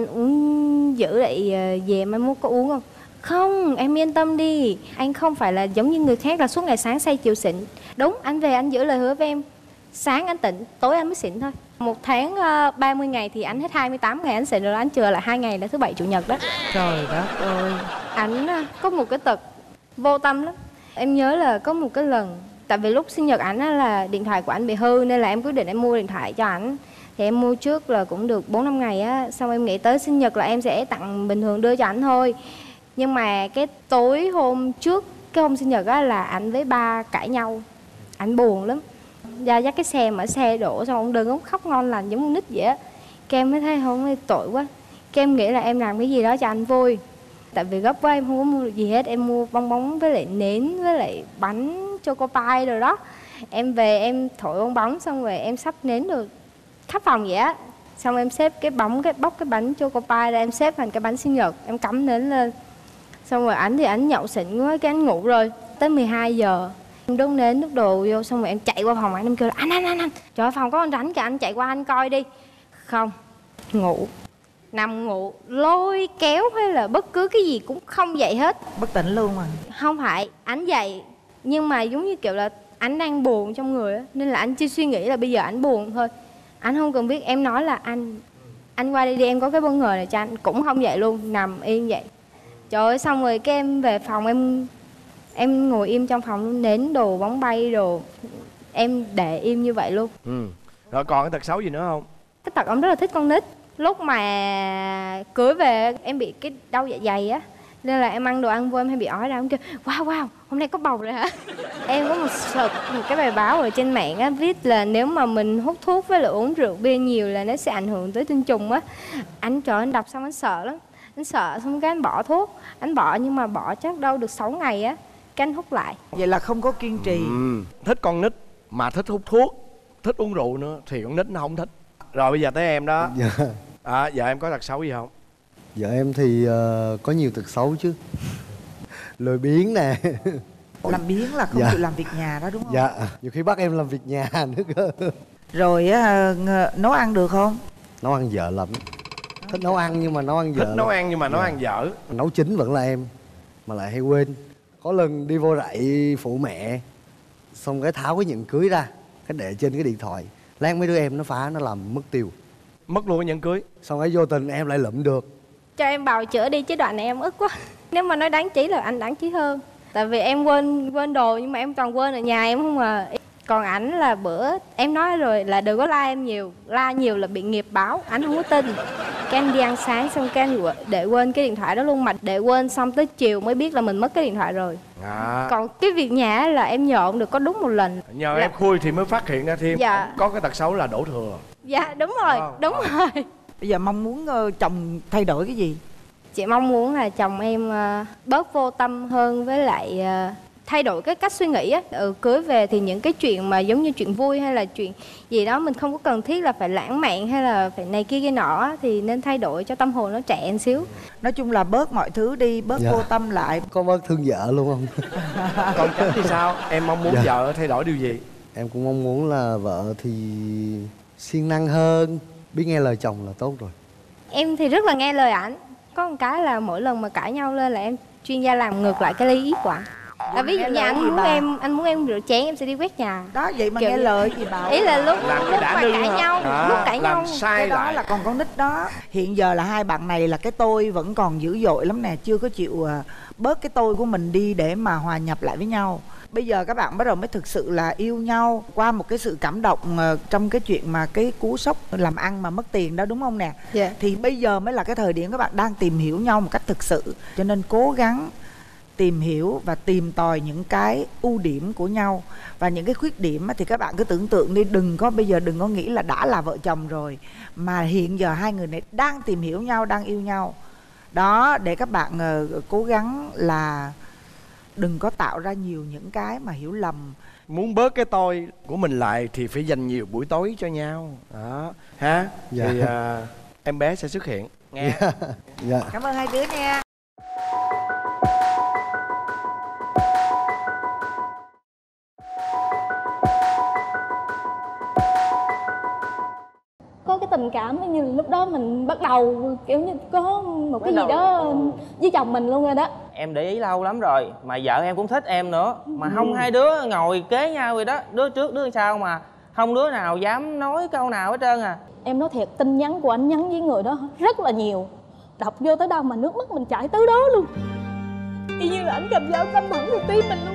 uống dữ vậy, về mai mốt có uống không? Không, em yên tâm đi. Anh không phải là giống như người khác là suốt ngày sáng say chiều xỉn. Đúng, anh về anh giữ lời hứa với em. Sáng anh tỉnh, tối anh mới xỉn thôi. 1 tháng 30 ngày thì anh hết 28 ngày anh xỉn rồi, anh chừa lại 2 ngày là thứ Bảy Chủ nhật đó. Trời đất ơi. Anh có một cái tật vô tâm lắm. Em nhớ là có một cái lần, tại vì lúc sinh nhật ảnh là điện thoại của ảnh bị hư nên là em quyết định em mua điện thoại cho ảnh. Thì em mua trước là cũng được 4-5 ngày á, xong em nghĩ tới sinh nhật là em sẽ tặng bình thường đưa cho ảnh thôi. Nhưng mà cái tối hôm trước cái hôm sinh nhật á là ảnh với ba cãi nhau. Ảnh buồn lắm. Ra dắt cái xe mà xe đổ xong ông đứng ông khóc ngon lành giống con nít vậy á. Cái em mới thấy không, tội quá. Cái em nghĩ là em làm cái gì đó cho anh vui. Tại vì gấp quá em không có mua được gì hết. Em mua bong bóng với lại nến với lại bánh choco pie rồi đó. Em về em thổi bong bóng xong rồi em sắp nến được khắp phòng vậy á. Xong em xếp cái bóc cái bánh choco pie ra, em xếp thành cái bánh sinh nhật, em cắm nến lên. Xong rồi ảnh thì ảnh nhậu xỉn quá, cái ảnh ngủ rồi. Tới 12 giờ em đốt nến đốt đồ vô, xong rồi em chạy qua phòng ảnh, em kêu là anh trời ơi, phòng có con rảnh kìa, anh chạy qua anh coi đi. Không, ngủ, nằm ngủ, lôi kéo hay là bất cứ cái gì cũng không dậy hết. Bất tỉnh luôn rồi. Không phải, ảnh dậy nhưng mà giống như kiểu là ảnh đang buồn trong người á, nên là anh chỉ suy nghĩ là bây giờ ảnh buồn thôi. Anh không cần biết, em nói là anh qua đây đi, em có cái bất ngờ này cho anh, cũng không dậy luôn, nằm yên vậy. Trời ơi, xong rồi cái em về phòng, em ngồi im trong phòng luôn, nến đồ bóng bay đồ em để im như vậy luôn. Rồi còn cái tật xấu gì nữa không? Cái tật ông rất là thích con nít. Lúc mà cưới về em bị cái đau dạ dày á, nên là em ăn đồ ăn vô em hay bị ói ra, em kêu wow hôm nay có bầu rồi hả. Em có một cái bài báo ở trên mạng á, viết là nếu mà mình hút thuốc với lại uống rượu bia nhiều là nó sẽ ảnh hưởng tới tinh trùng á. Anh trời, anh đọc xong anh sợ lắm. Anh sợ xong cái anh bỏ thuốc. Anh bỏ nhưng mà bỏ chắc đâu được 6 ngày á, cái anh hút lại. Vậy là không có kiên trì. Thích con nít mà thích hút thuốc, thích uống rượu nữa thì con nít nó không thích. Rồi bây giờ tới em đó. Vợ em có tật xấu gì không? Vợ em thì có nhiều tật xấu chứ. Lười biếng nè. Làm biếng là không Dạ. chịu làm việc nhà đó đúng không? Dạ, nhiều khi bắt em làm việc nhà nữa cơ. Rồi á, nấu ăn được không? Nấu ăn vợ lắm. Thích nấu ăn nhưng mà nấu ăn vợ Thích nấu lắm. ăn nhưng mà nấu ăn dở. Nấu chính vẫn là em, mà lại hay quên. Có lần đi vô rạy phụ mẹ, xong cái tháo cái nhẫn cưới ra, cái để trên cái điện thoại. Lát mấy đứa em nó phá, nó làm mất tiêu. Mất luôn cái nhẫn cưới. Xong cái vô tình em lại lụm được. Cho em bào chữa đi chứ đoạn này em ức quá. Nếu mà nói đáng trí là anh đáng trí hơn. Tại vì em quên đồ nhưng mà em toàn quên ở nhà em không à. Còn ảnh là bữa em nói rồi là đừng có la em nhiều. La nhiều là bị nghiệp báo, ảnh không có tin. Cái anh đi ăn sáng xong cái anh để quên cái điện thoại đó luôn. Mà để quên xong tới chiều mới biết là mình mất cái điện thoại rồi. Còn cái việc nhà là em nhộn được có đúng một lần. Nhờ là... em khui thì mới phát hiện ra thêm. Dạ. Có cái tật xấu là đổ thừa. Dạ đúng rồi, đúng rồi. Bây giờ mong muốn chồng thay đổi cái gì? Chị mong muốn là chồng em bớt vô tâm hơn, với lại thay đổi cái cách suy nghĩ á. Cưới về thì những cái chuyện mà giống như chuyện vui hay là chuyện gì đó mình không có cần thiết là phải lãng mạn hay là phải này kia nọ, thì nên thay đổi cho tâm hồn nó trẻ một xíu. Nói chung là bớt mọi thứ đi, bớt Dạ. vô tâm lại. Có bớt thương vợ luôn không? Còn Chánh thì sao? Em mong muốn Dạ. vợ thay đổi điều gì? Em cũng mong muốn là vợ thì siêng năng hơn, biết nghe lời chồng là tốt rồi. Em thì rất là nghe lời ảnh. Có một cái là mỗi lần mà cãi nhau lên là em chuyên gia làm ngược lại cái lý ý của ảnh. Ví dụ như anh muốn em rửa chén, em sẽ đi quét nhà. Đó, vậy mà Kiểu nghe như- lời gì bảo. Ý là lúc Làm cái mà đã nư cãi hả? nhau, lúc cãi làm nhau sai Cái đó lại. là còn con nít đó. Hiện giờ là hai bạn này là cái tôi vẫn còn dữ dội lắm nè. Chưa có chịu bớt cái tôi của mình đi để mà hòa nhập lại với nhau. Bây giờ các bạn bắt đầu mới thực sự là yêu nhau qua một cái sự cảm động trong cái chuyện mà cái cú sốc làm ăn mà mất tiền đó, đúng không nè? Dạ. Thì bây giờ mới là cái thời điểm các bạn đang tìm hiểu nhau một cách thực sự. Cho nên cố gắng tìm hiểu và tìm tòi những cái ưu điểm của nhau. Và những cái khuyết điểm thì các bạn cứ tưởng tượng đi. Bây giờ đừng có nghĩ là đã là vợ chồng rồi, mà hiện giờ hai người này đang tìm hiểu nhau, đang yêu nhau. Đó, để các bạn cố gắng là đừng có tạo ra nhiều những cái mà hiểu lầm. Muốn bớt cái tôi của mình lại thì phải dành nhiều buổi tối cho nhau. Đó. Ha? Dạ. Thì em bé sẽ xuất hiện. Nghe. Dạ. Cảm ơn hai đứa nha. Có cái tình cảm như lúc đó mình bắt đầu kiểu như có một cái gì đó với chồng mình luôn rồi đó. Em để ý lâu lắm rồi mà vợ em cũng thích em nữa, mà không hai đứa ngồi kế nhau rồi đó, đứa trước đứa sau mà không đứa nào dám nói câu nào hết trơn à. Em nói thiệt, tin nhắn của anh nhắn với người đó rất là nhiều, đọc vô tới đâu mà nước mắt mình chảy tới đó luôn, y như là anh cầm dao căm thẳng vào tim mình luôn.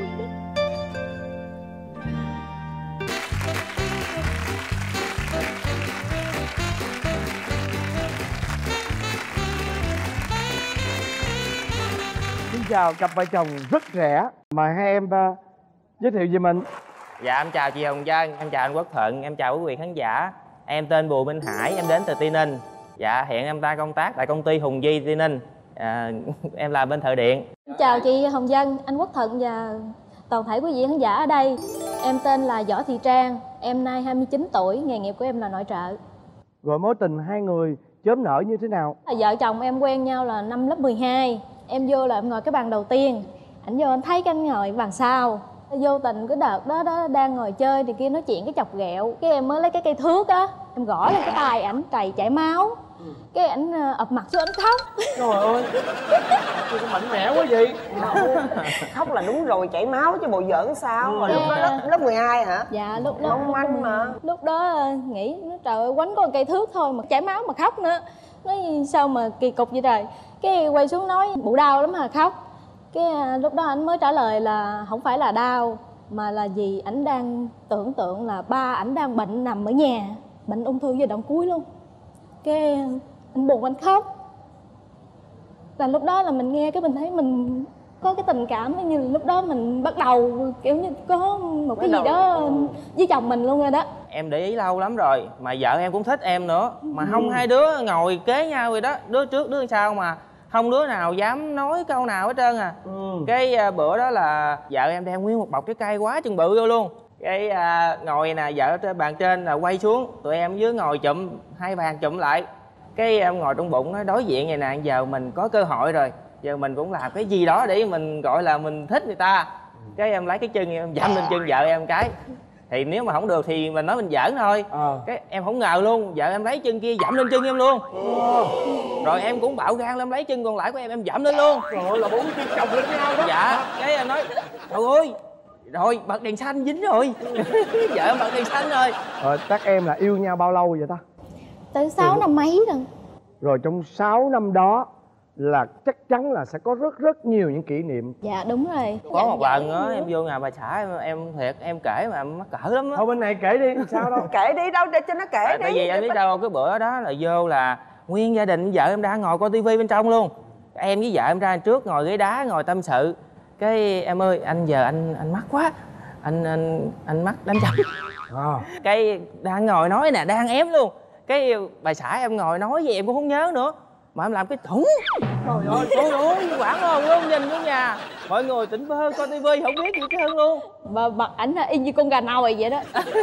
Xin chào cặp vợ chồng rất rẻ. Mời hai em giới thiệu về mình. Dạ em chào chị Hồng Vân, em chào anh Quốc Thuận, em chào quý vị khán giả. Em tên Bùi Minh Hải, em đến từ Tây Ninh. Dạ hiện em đang công tác tại công ty Hùng Di Tây Ninh. Em làm bên thợ điện. Chào chị Hồng Vân, anh Quốc Thuận và toàn thể quý vị khán giả ở đây. Em tên là Võ Thị Trang, em nay 29 tuổi, nghề nghiệp của em là nội trợ. Rồi mối tình hai người chớm nở như thế nào? Vợ chồng em quen nhau là năm lớp 12. Em vô là em ngồi cái bàn đầu tiên, ảnh vô anh thấy cái anh ngồi bàn sau. Vô tình cái đợt đó đang ngồi chơi thì kia nói chuyện cái chọc ghẹo, cái em mới lấy cái cây thước á, em gõ lên cái tay ảnh, cày chảy máu. Cái ảnh ập mặt xuống, ảnh khóc. Trời ơi, tôi có mạnh mẽ quá vậy. Khóc là đúng rồi, chảy máu chứ bộ giỡn sao. Rồi lúc đó lớp 12 hả? Dạ lúc đó Mong manh mà. Lúc đó nghĩ nó trời ơi, quánh có một cây thước thôi mà chảy máu mà khóc nữa. Nói sao mà kỳ cục vậy trời. Cái quay xuống nói bụ đau lắm mà khóc. Cái lúc đó anh mới trả lời là không phải là đau, mà là vì ảnh đang tưởng tượng là ba ảnh đang bệnh nằm ở nhà, bệnh ung thư giai đoạn cuối luôn. Cái anh buồn anh khóc. Là lúc đó là mình nghe cái mình thấy mình có cái tình cảm, như lúc đó mình bắt đầu kiểu như có một cái gì đó với chồng mình luôn rồi đó. Em để ý lâu lắm rồi mà vợ em cũng thích em nữa, mà không hai đứa ngồi kế nhau rồi đó, đứa trước đứa sau mà không đứa nào dám nói câu nào hết trơn à. Cái bữa đó là vợ em đem nguyên một bọc trái cây quá chừng bự vô luôn. Cái ngồi nè, vợ ở trên bàn trên là quay xuống, tụi em dưới ngồi chụm, hai bàn chụm lại. Cái em ngồi trong bụng nói đối diện vậy nè, giờ mình có cơ hội rồi, giờ mình cũng làm cái gì đó để mình gọi là mình thích người ta. Cái em lấy cái chân em dẫm lên chân vợ em cái, thì nếu mà không được thì mình nói mình giỡn thôi. Cái em không ngờ luôn, vợ em lấy chân kia dẫm lên chân em luôn. Rồi em cũng bạo gan em lấy chân còn lại của em dẫm lên luôn. Trời ơi, là 4 chân chồng lên nhau đó. Dạ, cái em nói trời ơi, rồi bật đèn xanh dính rồi. Vợ em bật đèn xanh rồi. Rồi các em là yêu nhau bao lâu vậy ta? Tới 6 năm mấy rồi. Rồi trong 6 năm đó là chắc chắn là sẽ có rất nhiều những kỷ niệm. Dạ đúng rồi. Có một lần á em vô nhà bà xã em thiệt em kể mà em mắc cỡ lắm á. Thôi bên này kể đi, sao đâu. Kể đi, đâu để cho nó kể đi. Tại vì em biết đâu cái bữa đó là vô là nguyên gia đình vợ em đang ngồi coi tivi bên trong luôn. Em với vợ em ra trước ngồi ghế đá ngồi tâm sự. Cái em ơi anh giờ anh mắc quá, anh mắc đánh chồng. Cái đang ngồi nói nè, đang ém luôn. Cái bà xã em ngồi nói gì em cũng không nhớ nữa, mà em làm cái thủng. Trời ơi quảng hồn luôn, nhìn vô nhà mọi người tỉnh bơ coi tivi không biết gì hết luôn. Mà mặt ảnh là y như con gà nồi vậy đó.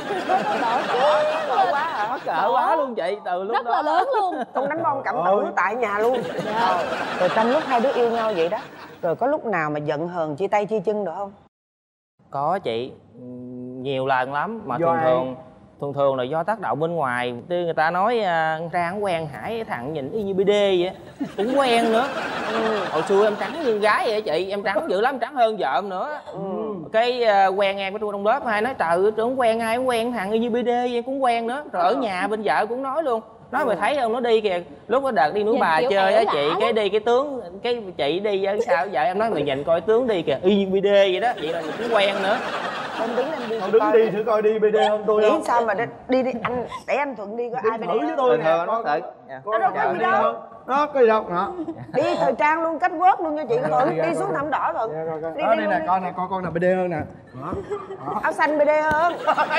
Cỡ quá hả? Mắc cỡ quá luôn chị, từ lúc Rất đó là lớn luôn. Con đánh bom cảm tử tại nhà luôn. Rồi trong lúc hai đứa yêu nhau vậy đó, rồi có lúc nào mà giận hờn chia tay chia chân được không? Có chị, nhiều lần lắm mà Do thường là do tác động bên ngoài. Tuy người ta nói Trang quen Hải thằng nhìn y như BD vậy, cũng quen nữa. Hồi xưa em trắng như gái vậy chị, em trắng dữ lắm, trắng hơn vợ em nữa. Cái quen em cái trong lớp hai nói trời tưởng quen ai cũng quen thằng y như BD vậy, cũng quen nữa. Rồi ở nhà bên vợ cũng nói luôn, nói mày thấy không nó đi kìa, lúc đó đợt đi núi Bà chơi á chị, cái đi cái tướng cái chị đi sao vợ em nói mày nhìn coi tướng đi kìa y như BD vậy đó, vậy là mình cũng quen nữa. Em đứng lên đi. Con đứng đi thử coi đi BD không tôi không. Sao mà đi anh để anh Thuận đi coi ai BD thử với tôi nè. Nó tự nó đâu có gì đâu. Nó có gì đâu hả? Đi thời trang luôn, cách quất luôn nha chị Thuận. Đi xuống Thảm Đỏ Thuận. Đi đây nè, coi nè, con nào BD hơn nè. Áo xanh BD hơn.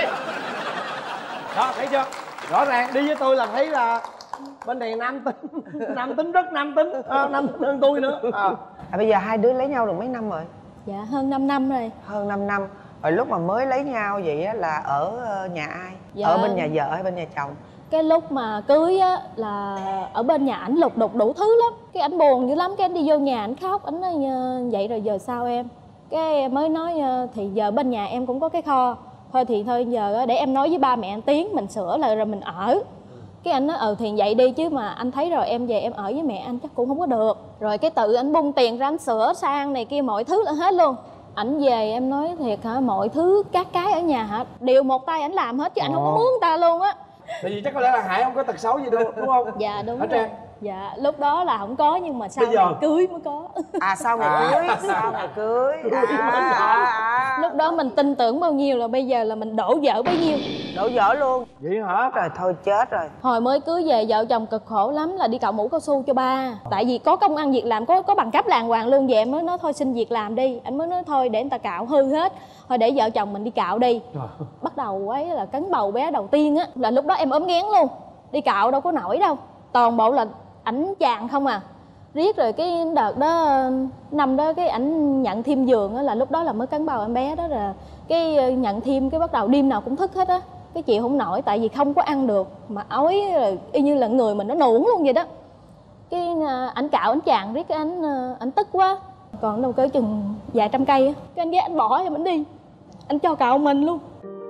Đó thấy chưa? Rõ ràng đi với tôi là thấy là bên này nam tính rất nam tính hơn tôi nữa. Bây giờ hai đứa lấy nhau được mấy năm rồi? Dạ hơn 5 năm rồi. Hơn 5 năm. Rồi lúc mà mới lấy nhau vậy á là ở nhà ai? Dạ. Ở bên nhà vợ hay bên nhà chồng? Cái lúc mà cưới á là ở bên nhà ảnh lục đục đủ thứ lắm. Cái ảnh buồn dữ lắm, cái ảnh đi vô nhà ảnh khóc. Ảnh nói vậy rồi giờ sao em? Cái mới nói thì giờ bên nhà em cũng có cái kho. Thôi giờ để em nói với ba mẹ anh Tiến mình sửa lại rồi mình ở. Cái anh nói thì vậy đi chứ mà anh thấy rồi em về em ở với mẹ anh chắc cũng không có được. Rồi cái tự anh bung tiền ra anh sửa sang này kia mọi thứ là hết luôn. Ảnh về em nói thiệt hả, mọi thứ các cái ở nhà hả đều một tay ảnh làm hết chứ anh không có mướn ta luôn á. Tại vì chắc có lẽ là Hải không có tật xấu gì đâu đúng không? Dạ đúng hả rồi. Trang? Dạ lúc đó là không có nhưng mà sau bây giờ ngày cưới mới có. Sau ngày cưới. Sau ngày cưới. Lúc đó mình tin tưởng bao nhiêu là bây giờ là mình đổ vỡ bấy nhiêu. Đổ vỡ luôn. Vậy hả? Rồi thôi chết rồi. Hồi mới cưới về vợ chồng cực khổ lắm là đi cạo mũ cao su cho ba. Tại vì có công ăn việc làm, có bằng cấp đàng hoàng luôn. Vậy em mới nói thôi xin việc làm đi. Anh mới nói thôi để người ta cạo hư hết, thôi để vợ chồng mình đi cạo đi. Bắt đầu ấy là cấn bầu bé đầu tiên á, là lúc đó em ốm nghén luôn. Đi cạo đâu có nổi đâu, toàn bộ là ảnh chàng không à. Riết rồi cái đợt đó năm đó cái ảnh nhận thêm giường á, là lúc đó là mới cấn bầu em bé đó, rồi cái nhận thêm cái bắt đầu đêm nào cũng thức hết á. Cái chịu không nổi tại vì không có ăn được mà ói rồi y như là người mình nó nuỗng luôn vậy đó. Cái ảnh cạo ảnh chàng riết cái ảnh tức quá, còn đâu cỡ chừng vài trăm cây á, cái anh ghé anh bỏ em ảnh đi, anh cho cạo mình luôn.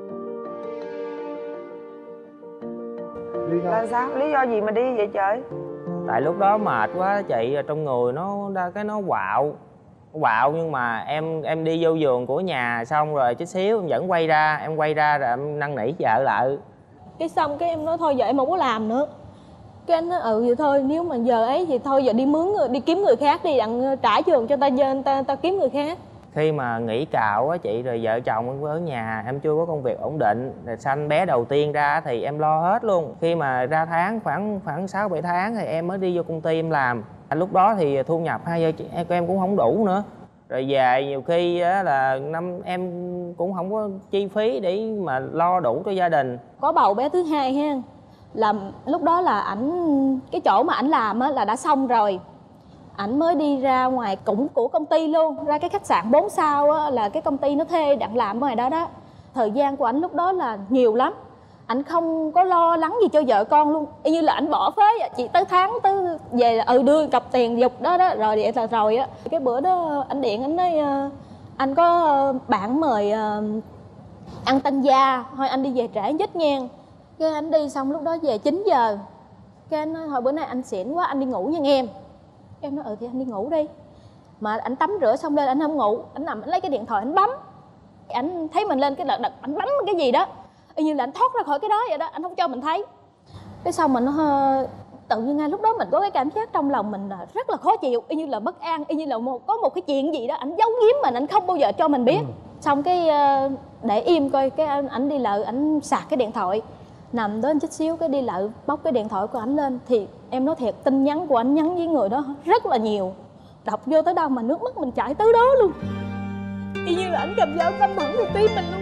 Là sao? Lý do gì mà đi vậy trời? Tại lúc đó mệt quá chị, trong người nó quạo nhưng mà em đi vô giường của nhà xong rồi chút xíu em vẫn quay ra rồi em năn nỉ vợ lại. Cái xong cái em nói thôi giờ em không có làm nữa. Cái anh nói vậy thôi, nếu mà giờ ấy thì thôi giờ đi kiếm người khác đi, đặng trả giường cho ta kiếm người khác. Khi mà nghỉ cạo á chị, rồi vợ chồng em ở nhà, em chưa có công việc ổn định, rồi sanh bé đầu tiên ra thì em lo hết luôn. Khi mà ra tháng khoảng 6-7 tháng thì em mới đi vô công ty em làm. Lúc đó thì thu nhập hai vợ của em cũng không đủ nữa. Rồi về nhiều khi á là em cũng không có chi phí để mà lo đủ cho gia đình. Có bầu bé thứ hai ha, là lúc đó là cái chỗ mà ảnh làm á là đã xong rồi. Ảnh mới đi ra ngoài cũng của công ty luôn, ra cái khách sạn 4 sao á, là cái công ty nó thuê đặng làm ngoài đó đó. Thời gian của ảnh lúc đó là nhiều lắm. ảnh không có lo lắng gì cho vợ con luôn, y như là ảnh bỏ phế vậy. Chỉ tới tháng tới về là đưa cặp tiền dục đó đó rồi vậy là rồi á. Cái bữa đó anh điện anh nói anh có bạn mời ăn tăng gia, thôi anh đi về trễ chút nha. Cái anh đi xong lúc đó về 9 giờ. Cái anh nói thôi bữa nay anh xỉn quá, anh đi ngủ nha em. Em nói thì anh đi ngủ đi. Mà anh tắm rửa xong lên anh không ngủ, anh nằm anh lấy cái điện thoại anh bấm. Anh thấy mình lên cái đợt anh bấm cái gì đó, y như là anh thoát ra khỏi cái đó vậy đó, anh không cho mình thấy. Cái sau mình nó tự nhiên ngay lúc đó mình có cái cảm giác trong lòng mình là rất là khó chịu, y như là bất an, y như là có một cái chuyện gì đó ảnh giấu giếm mình, anh không bao giờ cho mình biết. Xong cái để im coi, cái ảnh đi lại ảnh sạc cái điện thoại, nằm đó anh chút xíu cái đi lại bóc cái điện thoại của ảnh lên, thì em nói thiệt tin nhắn của ảnh nhắn với người đó rất là nhiều. Đọc vô tới đâu mà nước mắt mình chảy tới đó luôn, y như là ảnh cầm dao đâm thẳng vào tim mình luôn.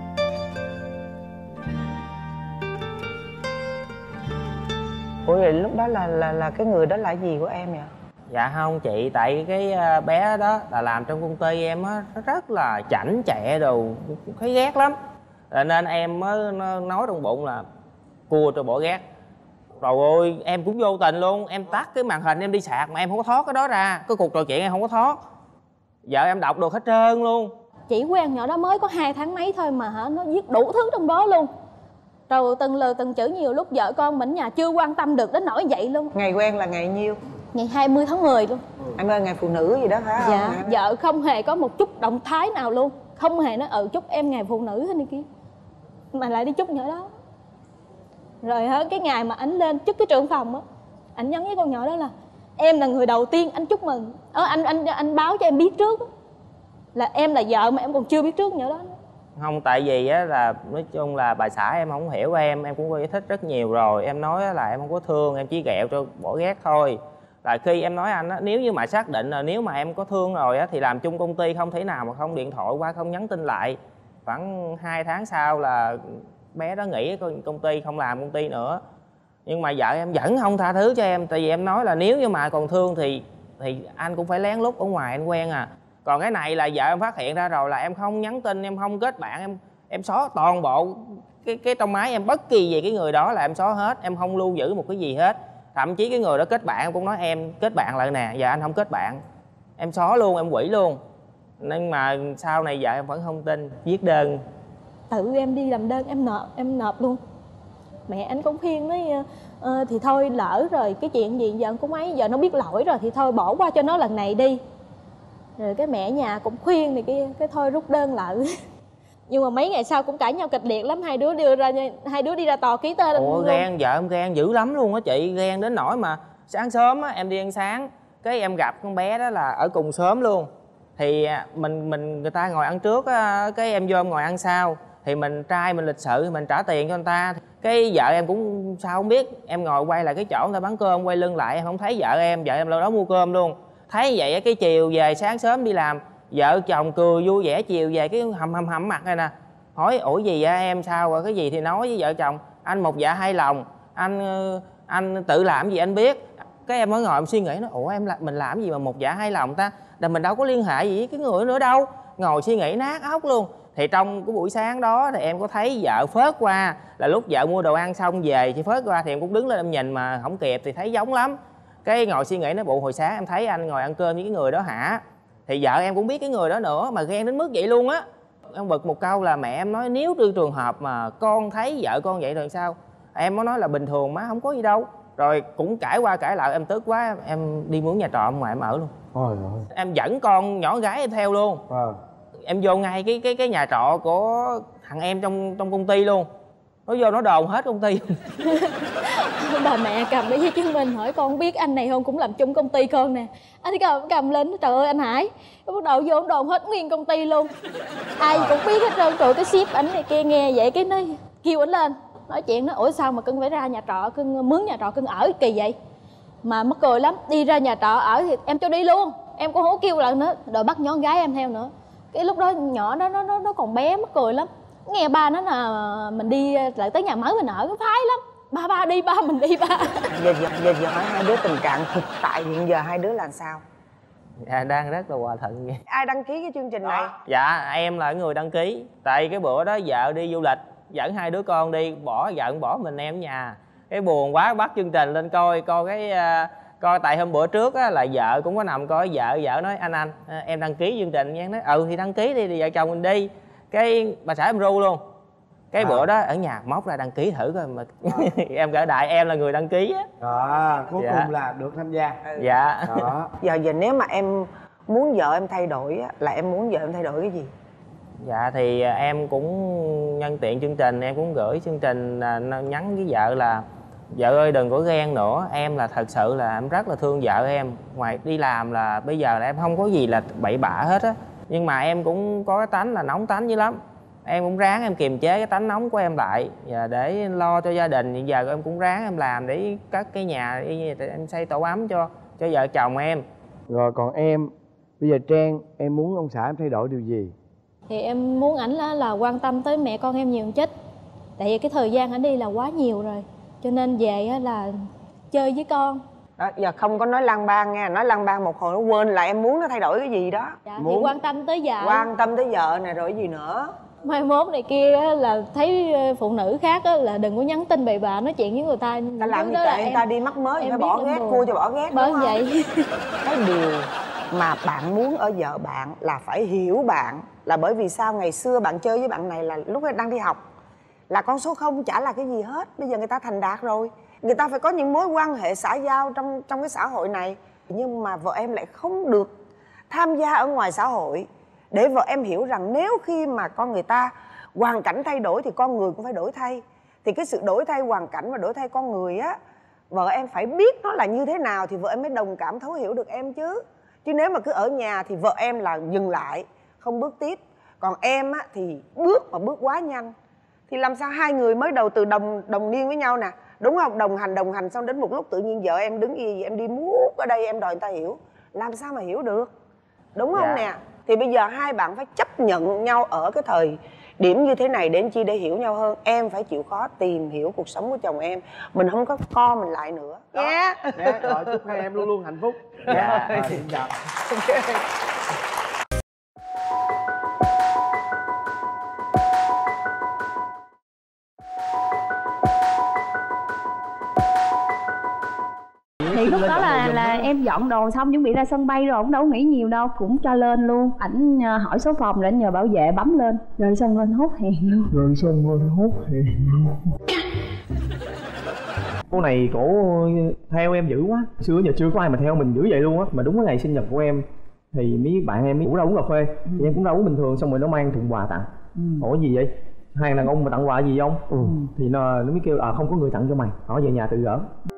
Ủa vậy lúc đó là cái người đó là gì của em vậy? Dạ không chị, tại cái bé đó là làm trong công ty em á, nó rất là chảnh chẹ đồ, thấy ghét lắm. Rồi nên em mới nói trong bụng là cua cho bỏ ghét. Rồi ôi em cũng vô tình luôn, em tắt cái màn hình em đi sạc mà em không có thoát cái đó ra, cái cuộc trò chuyện em không có thoát. Vợ em đọc được hết trơn luôn. Chỉ quen nhỏ đó mới có 2 tháng mấy thôi mà nó viết đủ thứ trong đó luôn. Rồi từng lời từng chữ, nhiều lúc vợ con mình nhà chưa quan tâm được đến nỗi vậy luôn. Ngày quen là ngày nhiêu? Ngày 20 tháng 10 luôn. Em ơi ngày phụ nữ gì đó phải không? Dạ, vợ không hề có một chút động thái nào luôn. Không hề nói chúc em ngày phụ nữ hay này kia, mà lại đi chúc nhỏ đó. Rồi cái ngày mà ảnh lên trước cái trưởng phòng á, ảnh nhắn với con nhỏ đó là em là người đầu tiên anh chúc mừng. Anh báo cho em biết trước á, là em là vợ mà em còn chưa biết trước nhỏ đó. Không, tại vì á là nói chung là bà xã em không hiểu em cũng có giải thích rất nhiều rồi. Em nói là em không có thương, em chỉ ghẹo cho bỏ ghét thôi. Là khi em nói anh á, nếu như mà xác định là nếu mà em có thương rồi á thì làm chung công ty không thể nào mà không điện thoại qua, không nhắn tin lại. Khoảng 2 tháng sau là bé đó nghỉ công ty, không làm công ty nữa. Nhưng mà vợ em vẫn không tha thứ cho em. Tại vì em nói là nếu như mà còn thương thì anh cũng phải lén lút ở ngoài anh quen à. Còn cái này là vợ em phát hiện ra rồi là em không nhắn tin, em không kết bạn, em xóa toàn bộ cái trong máy em, bất kỳ gì cái người đó là em xóa hết, em không lưu giữ một cái gì hết. Thậm chí cái người đó kết bạn em cũng nói em kết bạn lại nè, giờ anh không kết bạn, em xóa luôn, em hủy luôn. Nhưng mà sau này vợ em vẫn không tin, viết đơn. Tự em đi làm đơn em nộp luôn. Mẹ anh cũng khuyên nói thì thôi lỡ rồi cái chuyện gì giờ cũng ấy, giờ nó biết lỗi rồi thì thôi bỏ qua cho nó lần này đi. Rồi cái mẹ nhà cũng khuyên này kia, cái thôi rút đơn lại. Nhưng mà mấy ngày sau cũng cãi nhau kịch liệt lắm, hai đứa đi ra tòa ký tên. Ủa ghen, vợ em ghen dữ lắm luôn á chị, ghen đến nỗi mà sáng sớm á em đi ăn sáng, cái em gặp con bé đó là ở cùng xóm luôn. Thì người ta ngồi ăn trước á, cái em vô em ngồi ăn sau. Thì mình trai mình lịch sự thì mình trả tiền cho người ta. Cái vợ em cũng sao không biết, em ngồi quay lại cái chỗ người ta bán cơm, quay lưng lại em không thấy vợ em lâu đó mua cơm luôn. Thấy vậy cái chiều về sáng sớm đi làm, vợ chồng cười vui vẻ, chiều về cái hầm mặt này nè, hỏi ủa gì vậy em, sao rồi, cái gì thì nói với vợ chồng. Anh một dạ hai lòng, anh tự làm gì anh biết. Cái em mới ngồi em suy nghĩ, nó ủa mình làm gì mà một dạ hai lòng ta, là mình đâu có liên hệ gì với cái người nữa đâu. Ngồi suy nghĩ nát óc luôn. Thì trong cái buổi sáng đó thì em có thấy vợ phớt qua, là lúc vợ mua đồ ăn xong về chị phớt qua thì em cũng đứng lên em nhìn mà không kịp thì thấy giống lắm. Cái ngồi suy nghĩ, nó bộ hồi sáng em thấy anh ngồi ăn cơm với cái người đó hả. Thì vợ em cũng biết cái người đó nữa mà ghen đến mức vậy luôn á. Em bực một câu là mẹ em nói nếu trong trường hợp mà con thấy vợ con vậy rồi sao. Em mới nói là bình thường má, không có gì đâu. Rồi cũng cãi qua cãi lại, em tức quá em đi mướn nhà trọ ông ngoại em ở luôn. Ôi ơi. Em dẫn con nhỏ gái em theo luôn. Em vô ngay cái nhà trọ của thằng em trong công ty luôn. Nó vô nó đồn hết công ty. Bà mẹ cầm cái giấy chứng minh hỏi con biết anh này không, cũng làm chung công ty con nè. Anh cầm lên, trời ơi anh Hải. Cái bắt đầu vô đồn hết nguyên công ty luôn. Ai cũng biết hết trơn. Trời, cái ship ảnh này kia nghe vậy cái nó kêu ảnh lên nói chuyện, nó ủa sao mà cưng phải ra nhà trọ, cưng mướn nhà trọ cưng ở kỳ vậy. Mà mắc cười lắm, đi ra nhà trọ ở thì em cho đi luôn, em cũng không kêu lần nữa, rồi bắt nhỏ gái em theo nữa. Cái lúc đó nhỏ đó nó còn bé, mắc cười lắm. Nghe ba nói là mình đi lại tới nhà mới mình ở, nó phái lắm. Ba đi ba, mình đi ba. Giờ hỏi hai đứa tình trạng thực tại hiện giờ hai đứa làm sao? Dạ đang rất là hòa thuận vậy. Ai đăng ký cái chương trình này? Dạ em là người đăng ký. Tại cái bữa đó vợ đi du lịch, dẫn hai đứa con đi, bỏ mình em ở nhà. Cái buồn quá bắt chương trình lên coi cái coi, tại hôm bữa trước á, là vợ cũng có nằm coi. Vợ nói anh em đăng ký chương trình nha. Nói thì đăng ký đi vợ chồng mình đi. Cái bà xã em ru luôn. Cái bữa đó ở nhà móc ra đăng ký thử coi mà em gỡ đại em là người đăng ký á. Cuối cùng là được tham gia. Dạ. Giờ nếu mà em muốn vợ em thay đổi á, là em muốn vợ em thay đổi cái gì? Dạ thì em cũng nhân tiện chương trình, em cũng gửi chương trình nhắn với vợ là vợ ơi đừng có ghen nữa, em là thật sự là em rất là thương vợ em. Ngoài đi làm là bây giờ là em không có gì là bậy bạ hết á, nhưng mà em cũng có cái tánh là nóng tánh dữ lắm. Em cũng ráng em kiềm chế cái tánh nóng của em lại và để lo cho gia đình. Hiện giờ em cũng ráng em làm để cất cái nhà, em xây tổ ấm cho vợ chồng em. Rồi còn em, bây giờ Trang, em muốn ông xã em thay đổi điều gì? Thì em muốn ảnh là quan tâm tới mẹ con em nhiều một chút. Tại vì cái thời gian ảnh đi là quá nhiều rồi, cho nên về là chơi với con. Đó, giờ không có nói lang bang nha, nói lang bang một hồi nó quên là em muốn nó thay đổi cái gì đó. Dạ, thì quan tâm tới vợ. Quan tâm tới vợ này rồi gì nữa. Mai mốt này kia là thấy phụ nữ khác là đừng có nhắn tin bậy bạ nói chuyện với người ta. Ta làm gì kệ người ta đi mắc mới phải bỏ ghét, cua cho bỏ ghét. Bởi vậy cái điều mà bạn muốn ở vợ bạn là phải hiểu bạn. Là bởi vì sao ngày xưa bạn chơi với bạn này là lúc đang đi học là con số 0 chả là cái gì hết. Bây giờ người ta thành đạt rồi, người ta phải có những mối quan hệ xã giao trong cái xã hội này. Nhưng mà vợ em lại không được tham gia ở ngoài xã hội, để vợ em hiểu rằng nếu khi mà con người ta hoàn cảnh thay đổi thì con người cũng phải đổi thay. Thì cái sự đổi thay hoàn cảnh và đổi thay con người á, vợ em phải biết nó là như thế nào thì vợ em mới đồng cảm thấu hiểu được em chứ. Chứ nếu mà cứ ở nhà thì vợ em là dừng lại, không bước tiếp. Còn em á thì bước quá nhanh thì làm sao hai người mới đầu từ đồng niên với nhau nè, đúng không? Đồng hành xong đến một lúc tự nhiên vợ em đứng gì em đi muốt ở đây em đòi người ta hiểu, làm sao mà hiểu được, đúng không nè? Thì bây giờ hai bạn phải chấp nhận nhau ở cái thời điểm như thế này để chi để hiểu nhau hơn. Em phải chịu khó tìm hiểu cuộc sống của chồng em, mình không có co mình lại nữa nha. Rồi chúc hai em luôn luôn hạnh phúc. Xin chào. Thì lúc đó là em dọn đồ xong chuẩn bị ra sân bay rồi, ông đâu nghĩ nhiều đâu, cũng cho lên luôn. Ảnh hỏi số phòng rồi anh nhờ bảo vệ bấm lên, rồi xong lên hốt hẹn luôn. Cô này cổ theo em dữ quá, xưa giờ chưa có ai mà theo mình dữ vậy luôn á. Mà đúng cái ngày sinh nhật của em thì mấy bạn em cũng ra uống cà phê, thì em cũng ra uống bình thường, xong rồi nó mang thùng quà tặng. Hỏi gì vậy? Hai đàn ông mà tặng quà gì không? Thì nó mới kêu không có người tặng cho mày, hỏi về nhà tự gỡ.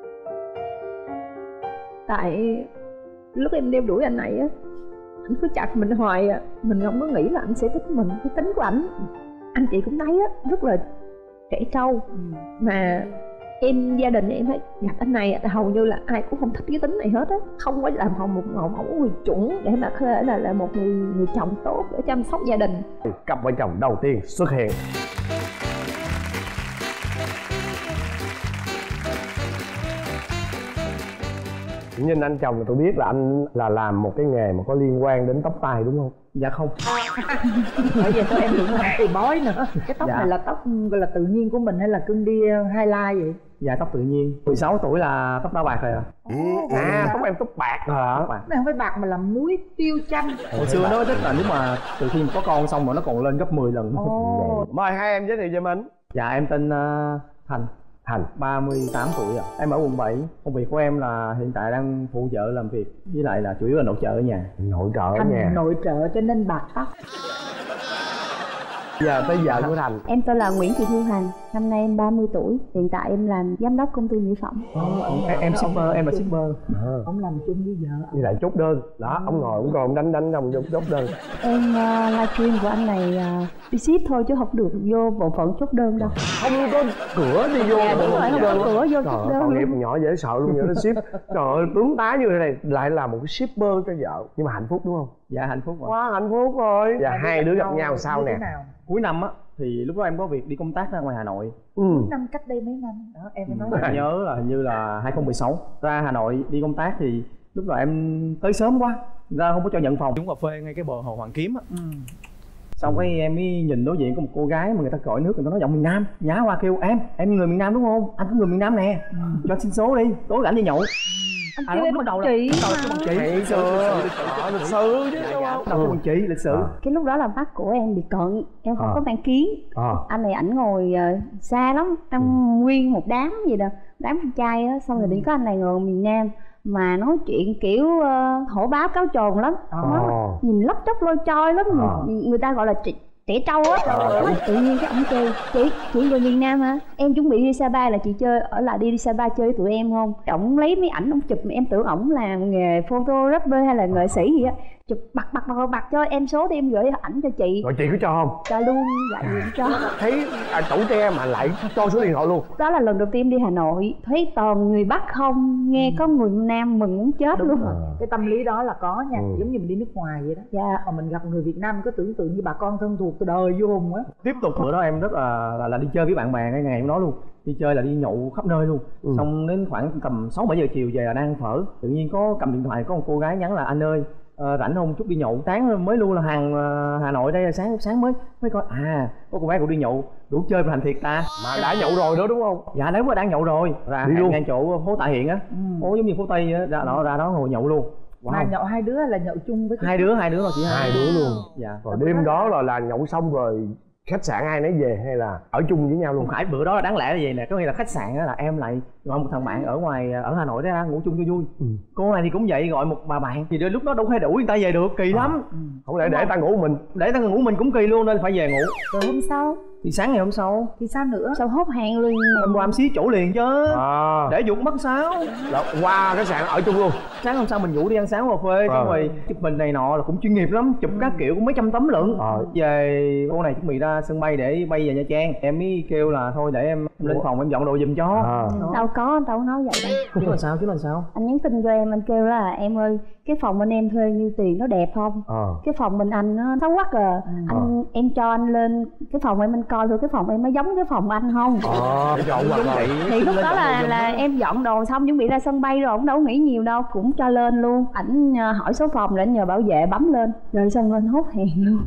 Tại lúc em đeo đuổi anh này á, anh cứ chặt mình hoài à, mình không có nghĩ là anh sẽ thích mình. Cái tính của anh chị cũng thấy á, rất là trẻ trâu. Mà em gia đình em thấy gặp anh này hầu như là ai cũng không thích cái tính này hết á, không có làm một mẫu người chuẩn để mà có thể là một người chồng tốt để chăm sóc gia đình. Cặp vợ chồng đầu tiên xuất hiện. Nhìn anh chồng là tôi biết là anh là làm một cái nghề mà có liên quan đến tóc tai đúng không? Dạ không. Bởi vì tôi em đừng làm từ bói nữa. Cái tóc này là tóc gọi là tự nhiên của mình hay là cưng đi highlight vậy? Dạ tóc tự nhiên. 16 tuổi là tóc đã bạc rồi à. Tóc em tóc bạc hả? Này không phải bạc mà là muối tiêu chanh. Hồi xưa nó thích là nếu mà từ khi mà có con xong rồi nó còn lên gấp 10 lần. Mời hai em giới thiệu về mình. Dạ em tên Thành, 38 tuổi rồi. Em ở quận 7. Công việc của em là hiện tại đang phụ vợ làm việc, với lại là chủ yếu là nội trợ ở nhà. Nội trợ ở nhà. Nội trợ cho nên bạc tóc. Giờ tới vợ của Thành. Em tên là Nguyễn Thị Thu Hằng, năm nay em 30 tuổi. Hiện tại em làm giám đốc công ty mỹ phẩm. Em shipper, em là shipper. Ông làm chung với vợ. Như lại chốt đơn. Đó, ông ngồi cũng còn đánh trong chốt đơn. Em livestream của anh này đi ship thôi chứ không được vô bộ phận chốt đơn đâu. Không có cửa đi vô. Đúng rồi, không có cửa vô chốt đơn. Tội nghiệp nhỏ dễ sợ luôn, nó ship. Trời ơi, tướng tá như thế này lại là một cái shipper cho vợ. Nhưng mà hạnh phúc đúng không? Dạ hạnh phúc rồi. Quá hạnh phúc rồi. Và hai đứa gặp nhau sao nè? Cuối năm á thì lúc đó em có việc đi công tác ra ngoài Hà Nội. Năm cách đây mấy năm đó em mới nói. Em nhớ là hình như là 2016 ra Hà Nội đi công tác, thì lúc đó em tới sớm quá ra không có cho nhận phòng. Uống cà phê ngay cái bờ hồ Hoàn Kiếm á. Xong cái em mới nhìn đối diện có một cô gái mà người ta gọi nước, người ta nói giọng miền Nam, nhá qua kêu em người miền Nam đúng không? Anh cũng người miền Nam nè, cho anh xin số đi, tối rảnh đi nhậu. Anh kêu em bằng chị bằng chị lịch sự chứ đúng không? Đâu bằng chị lịch sự. Cái lúc đó là mắt của em bị cận, em không có mang kiến. Anh này ảnh ngồi xa lắm, trong nguyên một đám gì đó, đám con trai á, xong rồi chỉ có anh này ngồi miền Nam mà nói chuyện kiểu hổ báo cáo trồn lắm. Nhìn lấp chóc lôi trôi lắm, người ta gọi là trẻ trâu á. Tự nhiên cái ông kêu chị người miền Nam hả? Em chuẩn bị đi Sapa, là chị chơi ở lại đi Sapa chơi với tụi em không? Ổng lấy mấy ảnh ổng chụp mà em tưởng ổng làm nghề photographer hay là nghệ sĩ gì á, chụp bật cho em số thì em gửi ảnh cho chị. Rồi chị có cho không? Cho luôn, dạ gì cũng cho. Thấy Tủ Tre mà lại cho số điện thoại luôn. Đó là lần đầu tiên đi Hà Nội, thấy toàn người Bắc không, nghe có người Nam mừng muốn chết. Đúng luôn. Cái tâm lý đó là có nha, giống như mình đi nước ngoài vậy đó. Dạ. Mà mình gặp người Việt Nam có tưởng tượng như bà con thân thuộc từ đời vô hùng á. Tiếp tục bữa đó em rất là đi chơi với bạn bè, cái ngày hôm đó luôn, đi chơi là đi nhậu khắp nơi luôn. Xong đến khoảng tầm 6-7 giờ chiều về là đang ăn phở, tự nhiên có cầm điện thoại, có một cô gái nhắn là anh ơi rảnh không chút đi nhậu. Sáng mới luôn là hàng Hà Nội đây, sáng mới coi có cô bé cũng đi nhậu, đủ chơi mà thành thiệt ta. Mà đã nhậu rồi đó đúng không? Dạ nếu mà đang nhậu rồi ra hàng ngang chỗ phố Tạ Hiện á, phố giống như phố Tây á, ra đó ngồi nhậu luôn. Mà nhậu hai đứa là nhậu chung với hai đứa rồi chị. Hai đứa luôn. Dạ. Rồi đêm đó là nhậu xong rồi khách sạn ai nấy về hay là ở chung với nhau luôn? Không phải, bữa đó là đáng lẽ là gì nè, có nghĩa là khách sạn là em lại gọi một thằng bạn ở Hà Nội đó ra ngủ chung cho vui. Cô này thì cũng vậy, gọi một bà bạn thì lúc đó đâu phải đủ người ta về được, kỳ lắm. Không lẽ để ta ngủ mình, để ta ngủ mình cũng kỳ luôn, nên phải về ngủ. Rồi hôm sau thì sáng ngày hôm sau thì sao nữa? Sao hốt hàng liền? Hôm qua em xí chỗ liền chứ. Để dụng mất sao? Là qua khách sạn ở chung luôn. Sáng hôm sau mình rủ đi ăn sáng cà phê, xong rồi chụp hình này nọ là cũng chuyên nghiệp lắm, chụp các kiểu cũng mấy trăm tấm lận. Về cô này chuẩn bị ra sân bay để bay về Nha Trang, em mới kêu là thôi để em lên phòng em dọn đồ giùm cho. Đâu có nói vậy đâu. Chứ là sao? Anh nhắn tin cho em, anh kêu là em ơi cái phòng bên em thuê nhiêu tiền, nó đẹp không? Cái phòng bên anh nó xấu quá em cho anh lên cái phòng em anh coi thử cái phòng em nó giống cái phòng anh không? Thì lúc đó là em dọn đồ xong chuẩn bị ra sân bay rồi, cũng đâu nghĩ nhiều đâu, cũng cho lên luôn. Ảnh hỏi số phòng để anh nhờ bảo vệ bấm lên, rồi xong rồi anh hốt hàng luôn.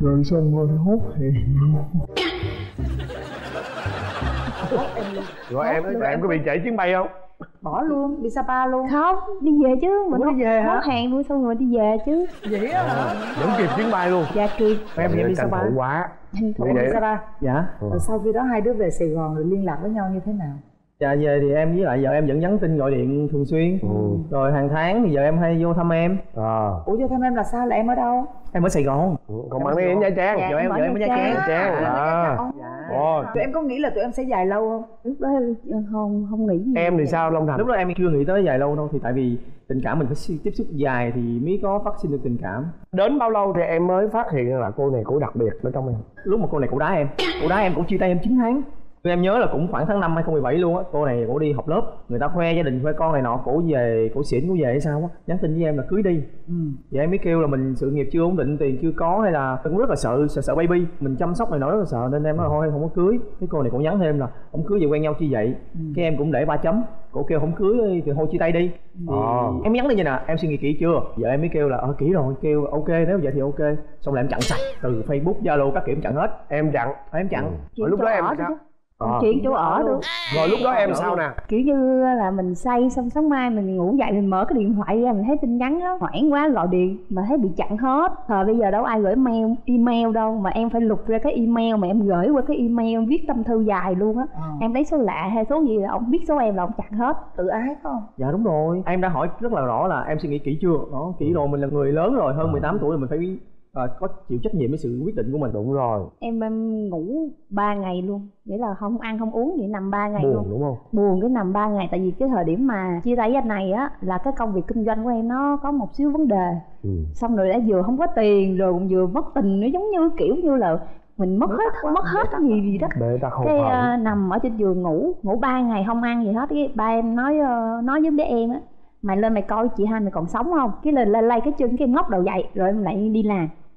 Rồi em có bị trễ chuyến bay không? Bỏ luôn, đi Sapa luôn. Không, đi về chứ. Mình đi về hả? Hốt hàng luôn xong rồi đi về chứ. Vậy á hả? Vẫn kịp chuyến bay luôn. Dạ kịp. Em đi Sapa quá. Đi Sapa. Dạ. Rồi sau khi đó hai đứa về Sài Gòn rồi liên lạc với nhau như thế nào? Dạ về thì em với lại vợ em vẫn nhắn tin gọi điện thường xuyên. Rồi hàng tháng thì giờ em hay vô thăm em. Ủa vô thăm em là sao, là em ở đâu? Em ở Sài Gòn. Còn bạn em ở Nha Trang. Vợ em ở Nha Trang. Tụi em có nghĩ là tụi em sẽ dài lâu không? Lúc đó không nghĩ gì. Em thì sao Long Thành? Lúc đó em chưa nghĩ tới dài lâu đâu, thì tại vì tình cảm mình phải tiếp xúc dài thì mới có phát sinh được tình cảm. Đến bao lâu thì em mới phát hiện là cô này cổ đặc biệt ở trong em? Lúc mà cô này cổ đá em cũng chia tay em 9 tháng. Em nhớ là cũng khoảng tháng 5 2017 luôn á, cô này cổ đi học lớp, người ta khoe gia đình khoe con này nọ, cổ về cổ xỉn cổ về hay sao á, nhắn tin với em là cưới đi. Vậy em mới kêu là mình sự nghiệp chưa ổn định, tiền chưa có, hay là cũng rất là sợ baby, mình chăm sóc này nọ rất là sợ, nên em nói thôi không có cưới. Cái cô này cổ nhắn thêm là không cưới, về quen nhau chi vậy. Cái em cũng để 3 chấm, cổ kêu không cưới thì thôi chia tay đi. Thì em nhắn đi như nè, em suy nghĩ kỹ chưa? Vậy em mới kêu là kỹ rồi, kêu ok nếu vậy thì ok. Xong là em chặn sạch từ Facebook, Zalo các kiểu em chặn hết. Em chặn? Em chặn. Lúc đó em sao? Chuyển chỗ ở được. Rồi lúc đó em sao nè? Kiểu như là mình say xong sáng mai mình ngủ dậy mình mở cái điện thoại ra mình thấy tin nhắn đó, hoảng quá gọi điện mà thấy bị chặn hết. Thời bây giờ đâu ai gửi email đâu, mà em phải lục ra cái email mà em gửi qua cái email viết tâm thư dài luôn á. Em lấy số lạ hay số gì là ông biết số em là ông chặn hết. Tự ái phải không? Dạ đúng rồi, em đã hỏi rất là rõ là em suy nghĩ kỹ chưa đó, kỹ rồi, mình là người lớn rồi, hơn 18 tuổi rồi, mình phải có chịu trách nhiệm với sự quyết định của mình. Đúng rồi. Em ngủ 3 ngày luôn, nghĩa là không ăn không uống vậy, nằm 3 ngày buồn luôn. Đúng không? Buồn cái nằm 3 ngày, tại vì cái thời điểm mà chia tay với anh này á là cái công việc kinh doanh của em nó có một xíu vấn đề. Xong rồi đã vừa không có tiền rồi cũng vừa mất tình, nó giống như kiểu như là mình mất hết cái gì đó. Cái nằm ở trên giường ngủ 3 ngày không ăn gì hết. Cái ba em nói với bé em á, mày lên mày coi chị hai mày còn sống không. Cái lên lay cái chân cái em ngóc đầu dậy rồi em lại đi làm.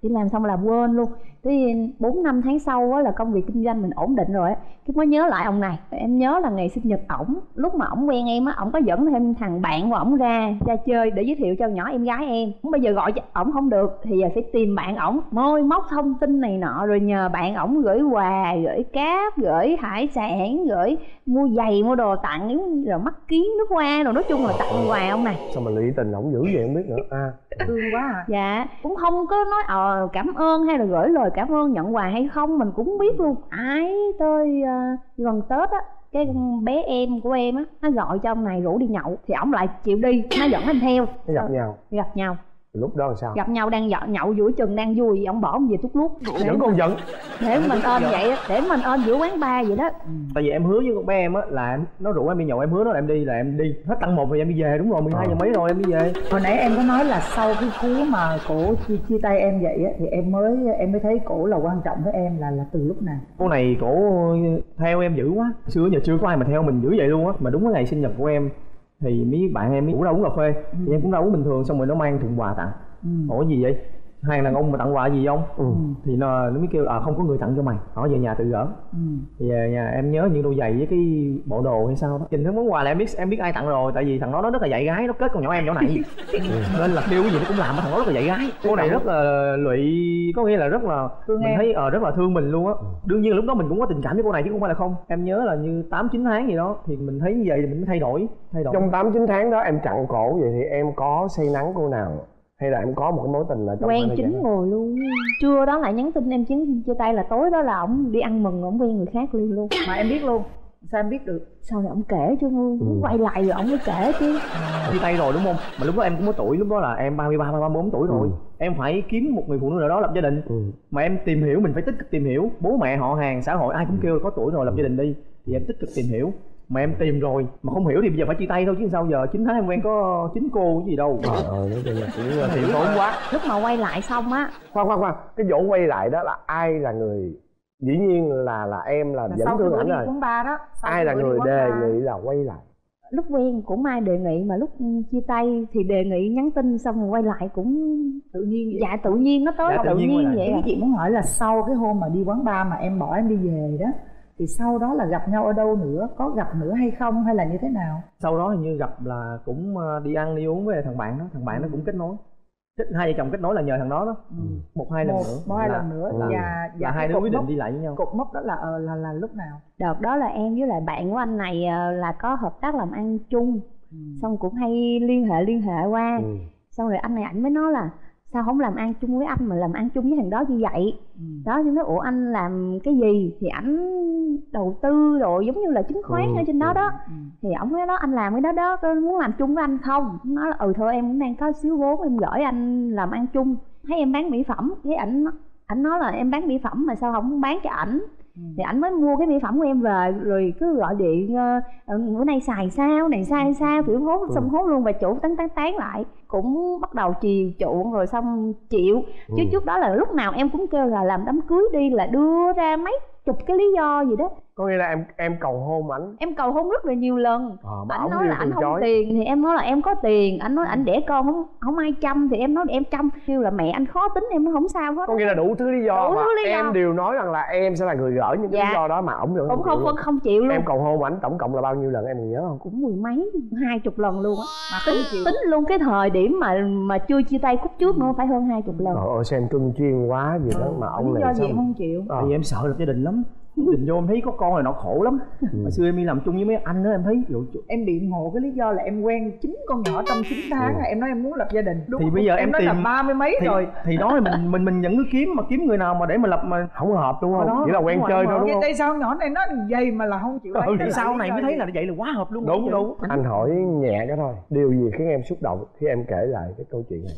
đi làm xong là quên luôn. Tới 4-5 tháng sau á là công việc kinh doanh mình ổn định rồi á, cái mới nhớ lại ông này. Em nhớ là ngày sinh nhật ổng, lúc mà ổng quen em á, ổng có dẫn thêm thằng bạn của ổng ra chơi để giới thiệu cho nhỏ em gái em. Bây giờ gọi cho ổng không được thì giờ sẽ tìm bạn ổng, môi móc thông tin này nọ, rồi nhờ bạn ổng gửi quà, gửi cáp, gửi hải sản, gửi mua giày, mua đồ tặng, rồi mắt kiến, nước hoa, rồi nói chung là tặng quà ông này. Sao mà lụy tình ổng dữ vậy không biết nữa. Thương quá à. Dạ, cũng không có nói cảm ơn hay là gửi lời cảm ơn, nhận quà hay không mình cũng không biết luôn. Ái tới gần Tết á, cái con bé em của em á, nó gọi cho ông này rủ đi nhậu thì ổng lại chịu đi, nó dẫn anh theo. Gặp nhau lúc đó là sao? Gặp nhau đang nhậu giữa chừng đang vui, ông bỏ ông về tút lút. Vẫn còn giận để mình ơn vậy á, để mình ơn giữa quán bar vậy đó. Tại vì em hứa với con bé em á là nó rủ em đi nhậu, em hứa nó là em đi hết tăng 1 rồi em đi về. Đúng rồi, 12 giờ mấy rồi em đi về. Hồi nãy em có nói là sau cái cú mà cổ chia tay em vậy á thì em mới thấy cổ là quan trọng với em là từ lúc nào? Cô này cổ theo em dữ quá, xưa giờ chưa có ai mà theo mình dữ vậy luôn á. Mà đúng cái ngày sinh nhật của em thì mấy bạn em cũng ra uống cà phê, thì em cũng ra uống bình thường, xong rồi nó mang thùng quà tặng. Ủa gì vậy? Hai đàn ông mà tặng quà gì không? Thì nó mới kêu không có người tặng cho mày, hỏi về nhà tự gỡ. Thì về nhà em nhớ những đôi giày với cái bộ đồ hay sao đó. Nhìn thấy món quà là em biết ai tặng rồi, tại vì thằng đó nó rất là dạy gái, nó kết con nhỏ em chỗ này. Nên là kêu cái gì nó cũng làm, thằng đó rất là dạy gái. Cô này rất là lụy, có nghĩa là rất là thương mình em. Thấy rất là thương mình luôn á. Đương nhiên là lúc đó mình cũng có tình cảm với cô này chứ không phải là không. Em nhớ là như 8-9 tháng gì đó thì mình thấy như vậy thì mình mới thay đổi. Trong 8-9 tháng đó em chặn cổ vậy thì em có say nắng cô nào? Hay là em có một cái mối tình là trong quen chín ngồi luôn. Trưa đó lại nhắn tin em chia tay, là tối đó là ổng đi ăn mừng, ổng quen người khác luôn. Mà em biết luôn. Sao em biết được? Sau này ổng kể chứ, quay lại rồi ổng mới kể chứ. Chia tay rồi đúng không? Mà lúc đó em cũng có tuổi, lúc đó là em 33, 34 tuổi rồi. Em phải kiếm một người phụ nữ nào đó lập gia đình. Mà em tìm hiểu, mình phải tích cực tìm hiểu. Bố mẹ, họ hàng, xã hội ai cũng kêu có tuổi rồi lập gia đình đi. Thì em tích cực tìm hiểu. Mà em tìm rồi mà không hiểu thì bây giờ phải chia tay thôi chứ sao giờ. 9 tháng em quen có 9 cô cái gì đâu. Nói chung là cũng hiểu tốn quá. Lúc mà quay lại xong á, khoan cái vụ quay lại đó là ai là người, dĩ nhiên là em là vẫn thương ảnh rồi. Đó, ai là người đề nghị là quay lại? Lúc quen cũng ai đề nghị, mà lúc chia tay thì đề nghị nhắn tin, xong rồi quay lại cũng tự nhiên vậy. Dạ tự nhiên nó tới, tự nhiên vậy. Cái chị muốn hỏi là sau cái hôm mà đi quán bar mà em bỏ em đi về đó, thì sau đó là gặp nhau ở đâu nữa, có gặp nữa hay không hay là như thế nào? Sau đó hình như gặp là cũng đi ăn đi uống với thằng bạn đó, thằng bạn nó cũng kết nối. Hai vợ chồng kết nối là nhờ thằng đó đó. 1-2 lần nữa là hai đứa quyết định đi lại với nhau. Cột mốc đó là lúc nào? Đợt đó là em với lại bạn của anh này là có hợp tác làm ăn chung, xong cũng hay liên hệ qua. Xong rồi anh này ảnh mới nói là sao không làm ăn chung với anh mà làm ăn chung với thằng đó như vậy. Đó, nhưng nói ủa anh làm cái gì thì ảnh đầu tư rồi giống như là chứng khoán ở trên đó đó. Thì ổng nói đó anh làm cái đó có muốn làm chung với anh không? Nói là thôi em cũng đang có xíu vốn, em gửi anh làm ăn chung. Thấy em bán mỹ phẩm, cái ảnh nói là em bán mỹ phẩm mà sao không bán cho ảnh. Thì ảnh mới mua cái mỹ phẩm của em về, rồi cứ gọi điện bữa nay xài sao, này sai sao, kiểu hốt xong hốt luôn, và chủ tán lại cũng bắt đầu chiều chuộng rồi xong chịu. Chứ trước đó là lúc nào em cũng kêu là làm đám cưới đi, là đưa ra mấy chục cái lý do gì đó. Có nghĩa là em cầu hôn ảnh? Em cầu hôn rất là nhiều lần. Ảnh nói là ảnh không tiền thì em nói là em có tiền. Ảnh nói ảnh đẻ con không ai chăm thì em nói em chăm. Kêu là mẹ anh khó tính, em nói không sao hết. Có nghĩa là đủ thứ lý do mà em đều nói rằng là em sẽ là người gỡ những cái lý do đó mà ổng vẫn không chịu luôn. Em cầu hôn ảnh tổng cộng là bao nhiêu lần em nhớ không? Cũng 10 mấy, 20 lần luôn á. Mà tính luôn cái thời điểm mà chưa chia tay khúc trước nữa phải hơn 20 lần. Xem cưng chuyên quá gì đó mà ông này sao không chịu? Tại vì em sợ lập gia đình lắm. Định vô em thấy có con này nó khổ lắm. Hồi xưa em đi làm chung với mấy anh đó em thấy em biện hộ cái lý do là em quen 9 con nhỏ trong 9 tháng. Em nói em muốn lập gia đình. Đúng thì bây giờ em nói tìm là 30 mấy rồi. Thì đó là mình vẫn cứ kiếm người nào mà để mà lập mà không hợp đúng không? Chỉ là quen chơi thôi đúng không? Tại sao nhỏ này nó vậy mà là không chịu lấy? Thì sau này mới thấy là vậy là quá hợp luôn. Đúng. Anh hỏi nhẹ cái thôi. Điều gì khiến em xúc động khi em kể lại cái câu chuyện này?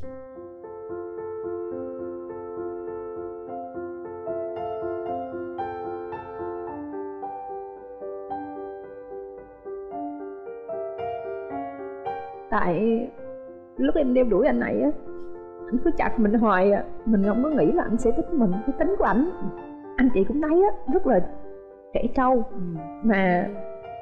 Tại lúc em đeo đuổi anh này á, anh cứ chặt mình hoài à. Mình không có nghĩ là anh sẽ thích mình. Cái tính của anh chị cũng thấy á, rất là trẻ trâu. Mà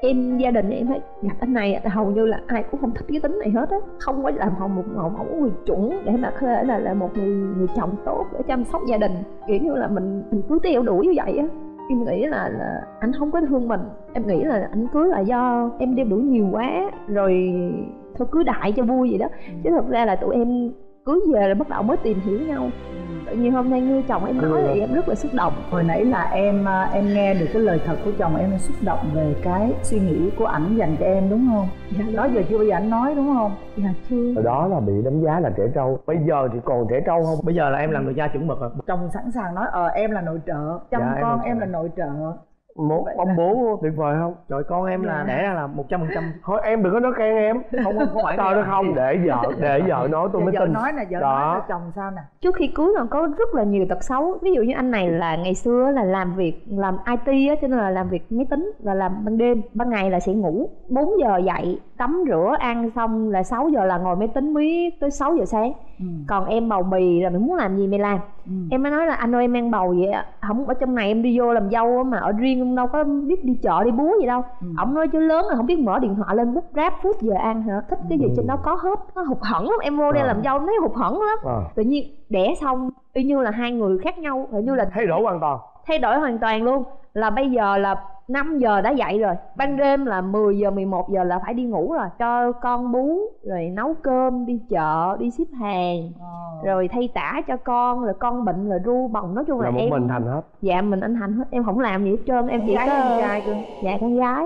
em gia đình em thấy gặp anh này hầu như là ai cũng không thích cái tính này hết á, không có làm một mẫu người chuẩn để mà có thể là một người chồng tốt để chăm sóc gia đình, kiểu như là mình cứ theo đuổi như vậy á. Em nghĩ là anh không có thương mình, em nghĩ là anh cưới là do em đeo đuổi nhiều quá rồi thôi cưới đại cho vui vậy đó, chứ thật ra là tụi em cưới về là bắt đầu mới tìm hiểu nhau. Tự nhiên hôm nay nghe chồng em nói thì em rất là xúc động. Hồi nãy là em nghe được cái lời thật của chồng em xúc động về cái suy nghĩ của ảnh dành cho em đúng không? Dạ. Đó giờ chưa bao giờ anh nói đúng không? Dạ chưa. Hồi đó là bị đánh giá là trẻ trâu, bây giờ thì còn trẻ trâu không? Bây giờ là em làm người cha chuẩn mực rồi. Chồng sẵn sàng nói em là nội trợ, chăm Dạ, con em là nội trợ. Một ông bố tuyệt vời không? Trời, con em là đẻ ra là 100%. Thôi em đừng có nói khen em. Không phải trời nó không, để vợ nói tôi mới vợ tin. nói nè, vợ nói là chồng sao nè. Trước khi cưới còn có rất là nhiều tật xấu. Ví dụ như anh này là ngày xưa là làm IT á, cho nên là làm việc máy tính và làm ban đêm. Ban ngày là sẽ ngủ 4 giờ dậy, tắm rửa, ăn xong là 6 giờ là ngồi máy tính mới tới 6 giờ sáng. Còn em bầu bì là mình muốn làm gì mày làm. Em mới nói là anh ơi em mang bầu vậy á, không ở trong này em đi vô làm dâu á, mà ở riêng em đâu có biết đi chợ đi búa gì đâu. Ổng nói chứ lớn là không biết mở điện thoại lên bút ráp phút giờ ăn hả, thích cái gì trên đó có hết. Nó hụt hẫng lắm, em vô đây làm dâu em thấy hụt hẫng lắm. Tự nhiên đẻ xong y như là hai người khác nhau, hình như là thay đổi hoàn toàn luôn. Là bây giờ là 5 giờ đã dậy rồi, ban đêm là 10 giờ 11 giờ là phải đi ngủ rồi, cho con bú rồi nấu cơm, đi chợ, đi ship hàng, rồi thay tã cho con, rồi con bệnh rồi ru bồng, nói chung là một em mình thành hết. Dạ mình anh thành hết, em không làm gì hết trơn, em chỉ có con trai cơ. Dạ con gái.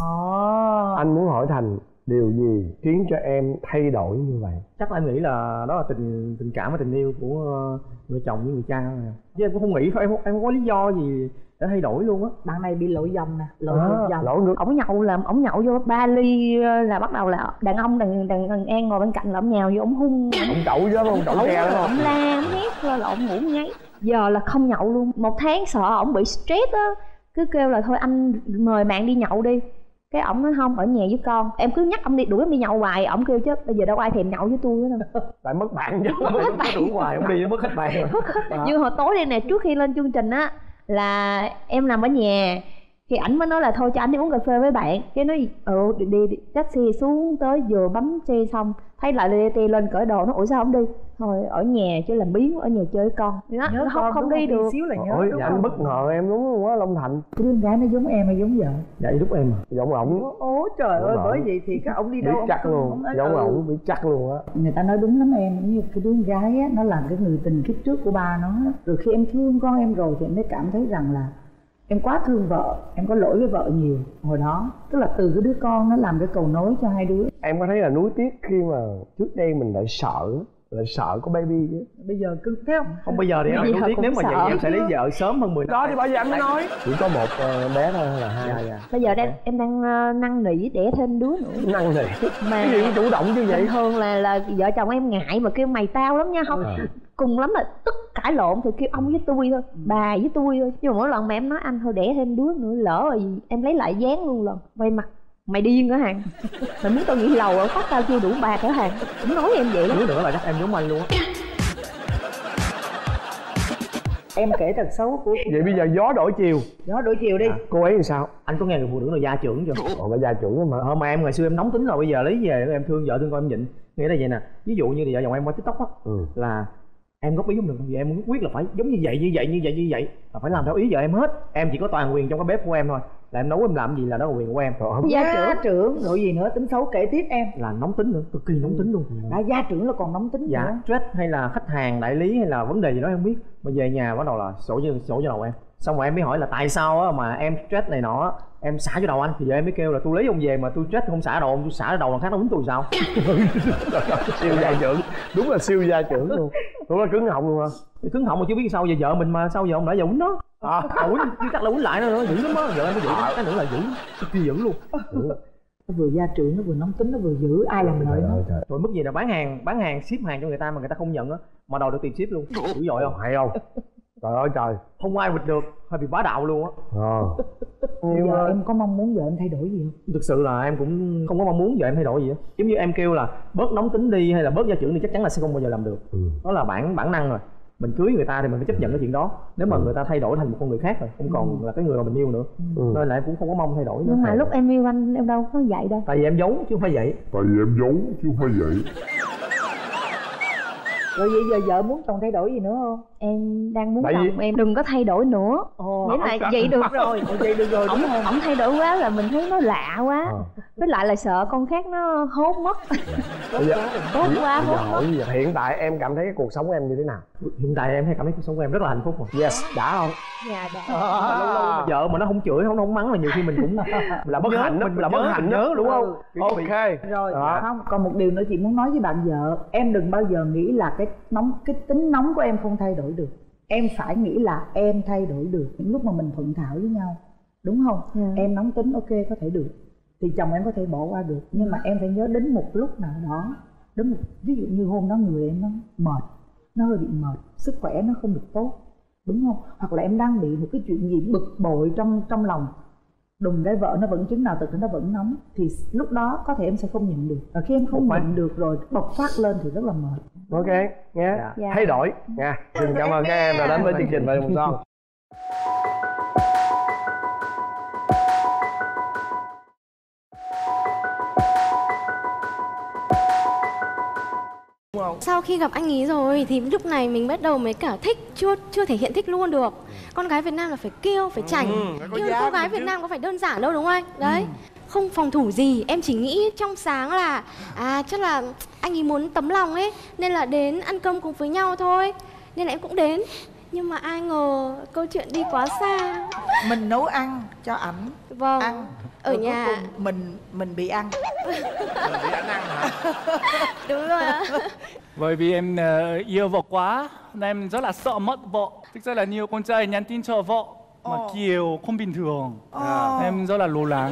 Anh muốn hỏi Thành điều gì khiến cho em thay đổi như vậy? Chắc là em nghĩ là đó là tình cảm và tình yêu của người chồng với người cha này. Chứ em cũng không nghĩ, em không có lý do gì để thay đổi luôn á. Bạn này bị lội dòng nè, lội dòng. Ổng nhậu vô 3 ly là bắt đầu là đàn ông đàn em ngồi bên cạnh là ổng nhào vô ổng hung. Ổng chậu chứ không, chậu tre đúng không? Ổng la, ổng hét lên là ổng ngủ ngáy. Giờ là không nhậu luôn. 1 tháng sợ ổng bị stress á, cứ kêu là thôi anh mời bạn đi nhậu đi. Cái ổng nói không, ở nhà với con. Em cứ nhắc ông đi, đuổi em đi nhậu hoài. Ổng kêu chứ bây giờ đâu ai thèm nhậu với tôi nữa đâu. Tại mất bạn chứ. Mất bạn đuổi hoài, ông đi mất hết bạn rồi. Như hồi tối đây nè, trước khi lên chương trình á là em nằm ở nhà thì ảnh mới nói là thôi cho anh đi uống cà phê với bạn. Cái nói đi taxi xuống tới vừa bấm xe xong thấy lại DT lên cởi đồ, nó ủa sao không đi, thôi ở nhà chứ làm biếng, ở nhà chơi với con. Nó không đi được. Xíu là nhớ. Ôi, dạ, anh bất ngờ em đúng không á Long Thành? Cái đứa con gái nó giống em hay giống vợ? Dạ giống em. Giống ổng. Ôi trời ơi, bởi vậy thì các ông đi đâu biết chắc luôn, giống ổng biết chắc luôn á. Người ta nói đúng lắm em, như cái đứa con gái á, nó làm cái người tình kiếp trước của ba nó. Rồi khi em thương con em rồi thì em mới cảm thấy rằng là em quá thương vợ, em có lỗi với vợ nhiều hồi đó. Tức là từ cái đứa con nó làm cái cầu nối cho hai đứa. Em có thấy là nuối tiếc khi mà trước đây mình lại sợ có baby chứ? Bây giờ cứ thấy không? Không, bây giờ thì em nuối tiếc, nếu mà vậy em sẽ lấy vợ sớm hơn 10 năm. Đó thì bây giờ em mới nói. Chỉ có một bé thôi là hai. Dạ. Bây giờ em đang năn nỉ đẻ thêm đứa nữa. Năn nỉ? Mà cái gì cũng chủ động như vậy. Thường là vợ chồng em ngại mà kêu mày tao lắm nha, không cùng lắm là tức cãi lộn thì kêu ông với tôi thôi, bà với tôi thôi. Nhưng mà mỗi lần mà em nói anh thôi đẻ thêm đứa nữa lỡ rồi em lấy lại dáng luôn lần quay mặt mày điên hả Hằng, mày muốn tao nghỉ lầu ở phát tao chưa đủ bạc hả Hằng, cũng nói em vậy đó. Đứa nữa là chắc em giống anh luôn á. Em kể thật xấu của vậy bây giờ gió đổi chiều đi. Cô ấy thì sao? Anh có nghe người phụ nữ là gia trưởng chưa? Bà gia trưởng mà em ngày xưa em nóng tính rồi, bây giờ lấy về em thương vợ thương con em nhịn. Nghĩa là vậy nè, ví dụ như vợ chồng em qua TikTok á, là em góp ý giúp được vậy, em quyết là phải giống như vậy là phải làm theo ý vợ em hết. Em chỉ có toàn quyền trong cái bếp của em thôi, là em nấu em làm gì là đó là quyền của em. Gia trưởng rồi gì nữa, tính xấu kể tiếp em. Là nóng tính nữa, cực kỳ nóng tính luôn. Gia trưởng là còn nóng tính dạ nữa. Stress hay là khách hàng đại lý hay là vấn đề gì đó em biết, mà về nhà bắt đầu là sổ cho đầu em. Xong rồi em mới hỏi là tại sao mà em stress này nọ em xả cho đầu anh, thì giờ em mới kêu là tôi lấy ông về mà tôi stress không xả đầu ông, tôi xả đầu là khác, nó quýnh tôi sao? Siêu gia trưởng, đúng là siêu gia trưởng luôn. Đúng là cứng họng luôn hả? Cứng họng mà chưa biết sao, giờ vợ mình mà sao giờ ông đã giờ quýnh nó. Quýnh chắc là quýnh lại nữa, dữ lắm á, vợ em mới dữ, cái nữa là dữ, cực kỳ dữ luôn. Nó vừa gia trưởng, nó vừa nóng tính, nó vừa dữ, ai làm lợi nó. Rồi mức gì là bán hàng ship hàng cho người ta mà người ta không nhận á, mà đòi được tiền ship luôn, dữ dội không? Hay không? Trời ơi trời, không ai bịt được, hơi bị bá đạo luôn á. Giờ em có mong muốn vợ em thay đổi gì không? Thực sự là em cũng không có mong muốn vợ em thay đổi gì á. Giống như em kêu là bớt nóng tính đi hay là bớt gia trưởng thì chắc chắn là sẽ không bao giờ làm được. Đó là bản năng rồi. mình cưới người ta thì mình phải chấp nhận cái chuyện đó. Nếu mà người ta thay đổi thành một con người khác rồi, không còn là cái người mà mình yêu nữa, nên là em cũng không có mong thay đổi nữa. Nhưng mà lúc em yêu anh em đâu có vậy đâu. Tại vì em giấu chứ không phải vậy. Rồi vậy giờ vợ muốn chồng thay đổi gì nữa không? Em đang muốn chồng em đừng có thay đổi nữa. Nghĩa là vậy được rồi. Vậy được rồi. Ổng thay đổi quá là mình thấy nó lạ quá. Với lại là sợ con khác nó hốt mất. Tốt quá hốt mất. Hiện tại em cảm thấy cái cuộc sống em như thế nào? Hiện tại em thấy cảm thấy cuộc sống của em rất là hạnh phúc rồi. Yes, đã không? Dạ đã. Lâu lâu vợ mà nó không chửi, không mắng là nhiều khi mình cũng là bất hạnh đó, là bất hạnh nhớ đúng không? Ok. Rồi không, còn một điều nữa chị muốn nói với bạn vợ, em đừng bao giờ nghĩ là cái tính nóng của em không thay đổi được. Em phải nghĩ là em thay đổi được những lúc mà mình thuận thảo với nhau, đúng không? Em nóng tính ok có thể được, thì chồng em có thể bỏ qua được, nhưng mà em phải nhớ đến một lúc nào đó, ví dụ như hôm đó người em nó mệt, nó hơi bị mệt, sức khỏe nó không được tốt, đúng không? Hoặc là em đang bị một cái chuyện gì bực bội trong lòng, đùng cái vợ nó vẫn chứng nào tự nó vẫn nóng, thì lúc đó có thể em sẽ không nhận được. Và khi em không nhận được rồi bộc phát lên thì rất là mệt. Ok nghe thay đổi nha. Xin cảm ơn các em đã đến với chương trình Vợ Chồng Son. Sau khi gặp anh ý rồi thì lúc này mình bắt đầu mới cả thích, chưa thể hiện thích luôn được. Con gái Việt Nam là phải kêu, phải chảnh. Nhưng cô gái Việt Nam có phải đơn giản đâu đúng không anh? Đấy. Không phòng thủ gì, em chỉ nghĩ trong sáng là chắc là anh ấy muốn tấm lòng ấy, nên là đến ăn cơm cùng với nhau thôi. Nên là em cũng đến. Nhưng mà ai ngờ câu chuyện đi quá xa. Mình nấu ăn cho ảnh. Vâng. Ăn ở nhà mình bị ăn. Mình bị ảnh ăn hả? Đúng rồi ạ. Bởi vì em yêu vợ quá nên em rất là sợ mất vợ. Thực ra là nhiều con trai nhắn tin cho vợ mà kiểu không bình thường. Em rất là lo lắng.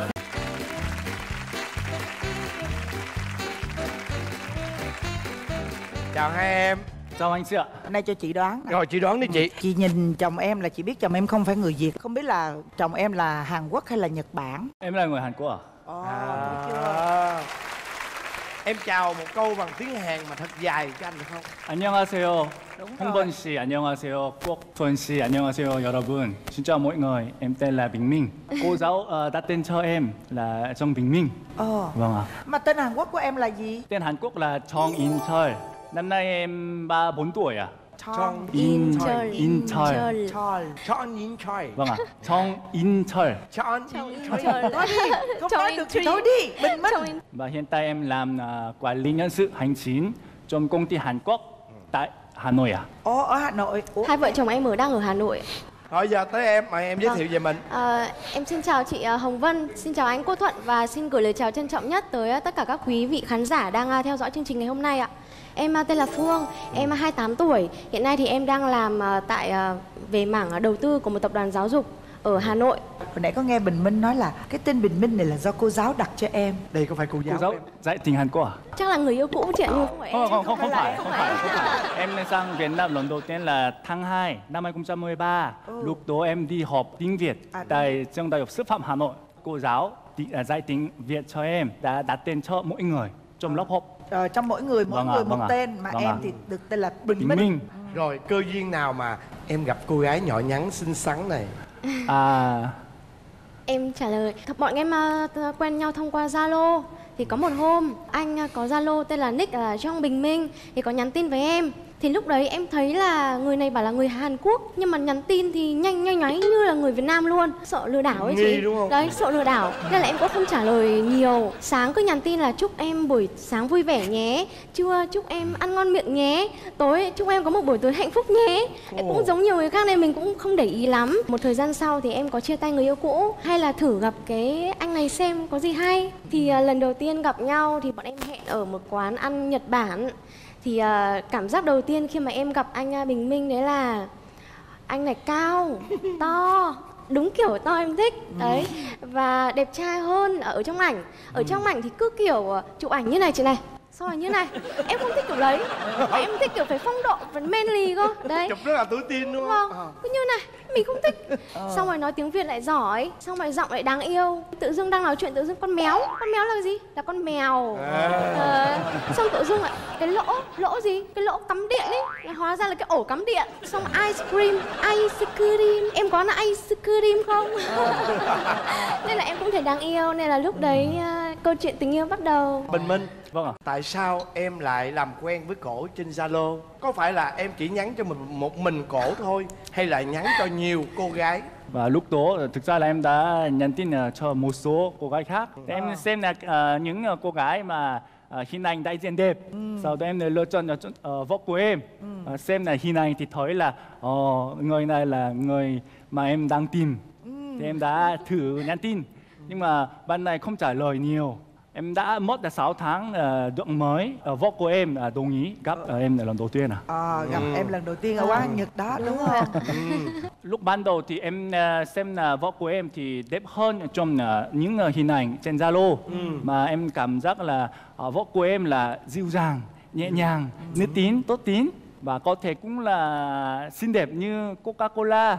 Chào hai em. Chào anh chị ạ. Nay cho chị đoán. Rồi chị đoán đi chị. Chị nhìn chồng em là chị biết chồng em không phải người Việt. Không biết là chồng em là Hàn Quốc hay là Nhật Bản? Em là người Hàn Quốc à? Em chào một câu bằng tiếng Hàn mà thật dài cho anh được không? 안녕하세요. 홍범 씨, 안녕하세요. quốc Thuần 씨, 안녕하세요, 여러분. Xin chào mọi người, em tên là Bình Minh. Cô giáo đặt tên cho em là Trong Bình Minh. Vâng ạ. Mà tên Hàn Quốc của em là gì? Tên Hàn Quốc là Trong In Chol. Năm nay em 34 tuổi à? Trong In Chol. Trong In Chol. Vâng ạ. Trong In Chol. Trong In Chol. Nói đi, không nói được thì thôi đi, bình minh. Và hiện tại em làm quản lý nhân sự hành chính trong công ty Hàn Quốc tại Hà Nội à? Ở Hà Nội. Hai vợ chồng em đang ở Hà Nội. Rồi giờ tới em, mời em giới thiệu về mình. Em xin chào chị Hồng Vân, xin chào anh Cô Thuận và xin gửi lời chào trân trọng nhất tới tất cả các quý vị khán giả đang theo dõi chương trình ngày hôm nay ạ. Em tên là Phương, em 28 tuổi. Hiện nay thì em đang làm về mảng đầu tư của một tập đoàn giáo dục ở Hà Nội. Hồi nãy có nghe Bình Minh nói là cái tên Bình Minh này là do cô giáo đặt cho em. Đây có phải cô giáo em? Dạy tiếng Hàn Quốc à? Chắc là người yêu cũ chị ạ, nhưng không phải em. Không phải. Em sang Việt Nam lần đầu tiên là tháng 2 năm 2013. Lúc đó em đi học tiếng Việt tại trường Đại học Sư phạm Hà Nội. Cô giáo dạy tiếng Việt cho em đã đặt tên cho mỗi người trong lớp học. Trong mỗi người một tên mà em thì được tên là Bình Minh. Rồi cơ duyên nào mà em gặp cô gái nhỏ nhắn xinh xắn này? Em trả lời bọn em quen nhau thông qua Zalo. Thì có một hôm anh có Zalo tên là Nick là Trong Bình Minh thì có nhắn tin với em. Thì lúc đấy em thấy là người này bảo là người Hàn Quốc, nhưng mà nhắn tin thì nhanh nháy như là người Việt Nam luôn. Sợ lừa đảo ấy chị. Đúng không? Đấy, sợ lừa đảo. Nên là em cũng không trả lời nhiều. Sáng cứ nhắn tin là chúc em buổi sáng vui vẻ nhé, trưa chúc em ăn ngon miệng nhé, tối chúc em có một buổi tối hạnh phúc nhé. Em cũng giống nhiều người khác nên mình cũng không để ý lắm. Một thời gian sau thì em có chia tay người yêu cũ, hay là thử gặp cái anh này xem có gì hay. Thì lần đầu tiên gặp nhau thì bọn em hẹn ở một quán ăn Nhật Bản. Thì cảm giác đầu tiên khi mà em gặp anh Bình Minh đấy là anh này cao, to, đúng kiểu to em thích đấy, và đẹp trai hơn ở trong ảnh. Ở trong ảnh thì cứ kiểu chụp ảnh như này chị này, Xong rồi như này, em không thích kiểu đấy. Em thích kiểu phải phong độ, phải manly cơ. Đấy. Chụp rất là tuổi teen đúng Vâng, không? cứ như này, mình không thích. Xong rồi nói tiếng Việt lại giỏi, xong rồi giọng lại đáng yêu. Tự dưng đang nói chuyện tự dưng con mèo là cái gì? Là con mèo. Xong tự dưng lại cái lỗ gì? Cái lỗ cắm điện ấy, là hóa ra là cái ổ cắm điện. Xong ice cream. Em có là ice cream không? Nên là em cũng thấy đáng yêu, nên là lúc đấy câu chuyện tình yêu bắt đầu. Bình Minh, vâng ạ. Tại sao em lại làm quen với cổ trên Zalo? Có phải là em chỉ nhắn cho một mình cổ thôi, hay là nhắn cho nhiều cô gái? Và lúc đó thực ra là em đã nhắn tin cho một số cô gái khác. Em xem là những cô gái mà hình ảnh đại diện đẹp. Sau đó em lựa chọn vóc của em. Xem là hình ảnh thì thấy là người này là người mà em đang tìm. Thì em đã thử nhắn tin. Nhưng mà bạn này không trả lời nhiều. Em đã mất 6 tháng được mới vóc của em đồng ý gặp em là lần đầu tiên gặp em lần đầu tiên ở quán Nhật đó đúng không? Lúc ban đầu thì em xem là vóc của em thì đẹp hơn trong những hình ảnh trên Zalo. Mà em cảm giác là vóc của em là dịu dàng, nhẹ nhàng, nữ tín, tốt tín. Và có thể cũng là xinh đẹp như Coca-Cola.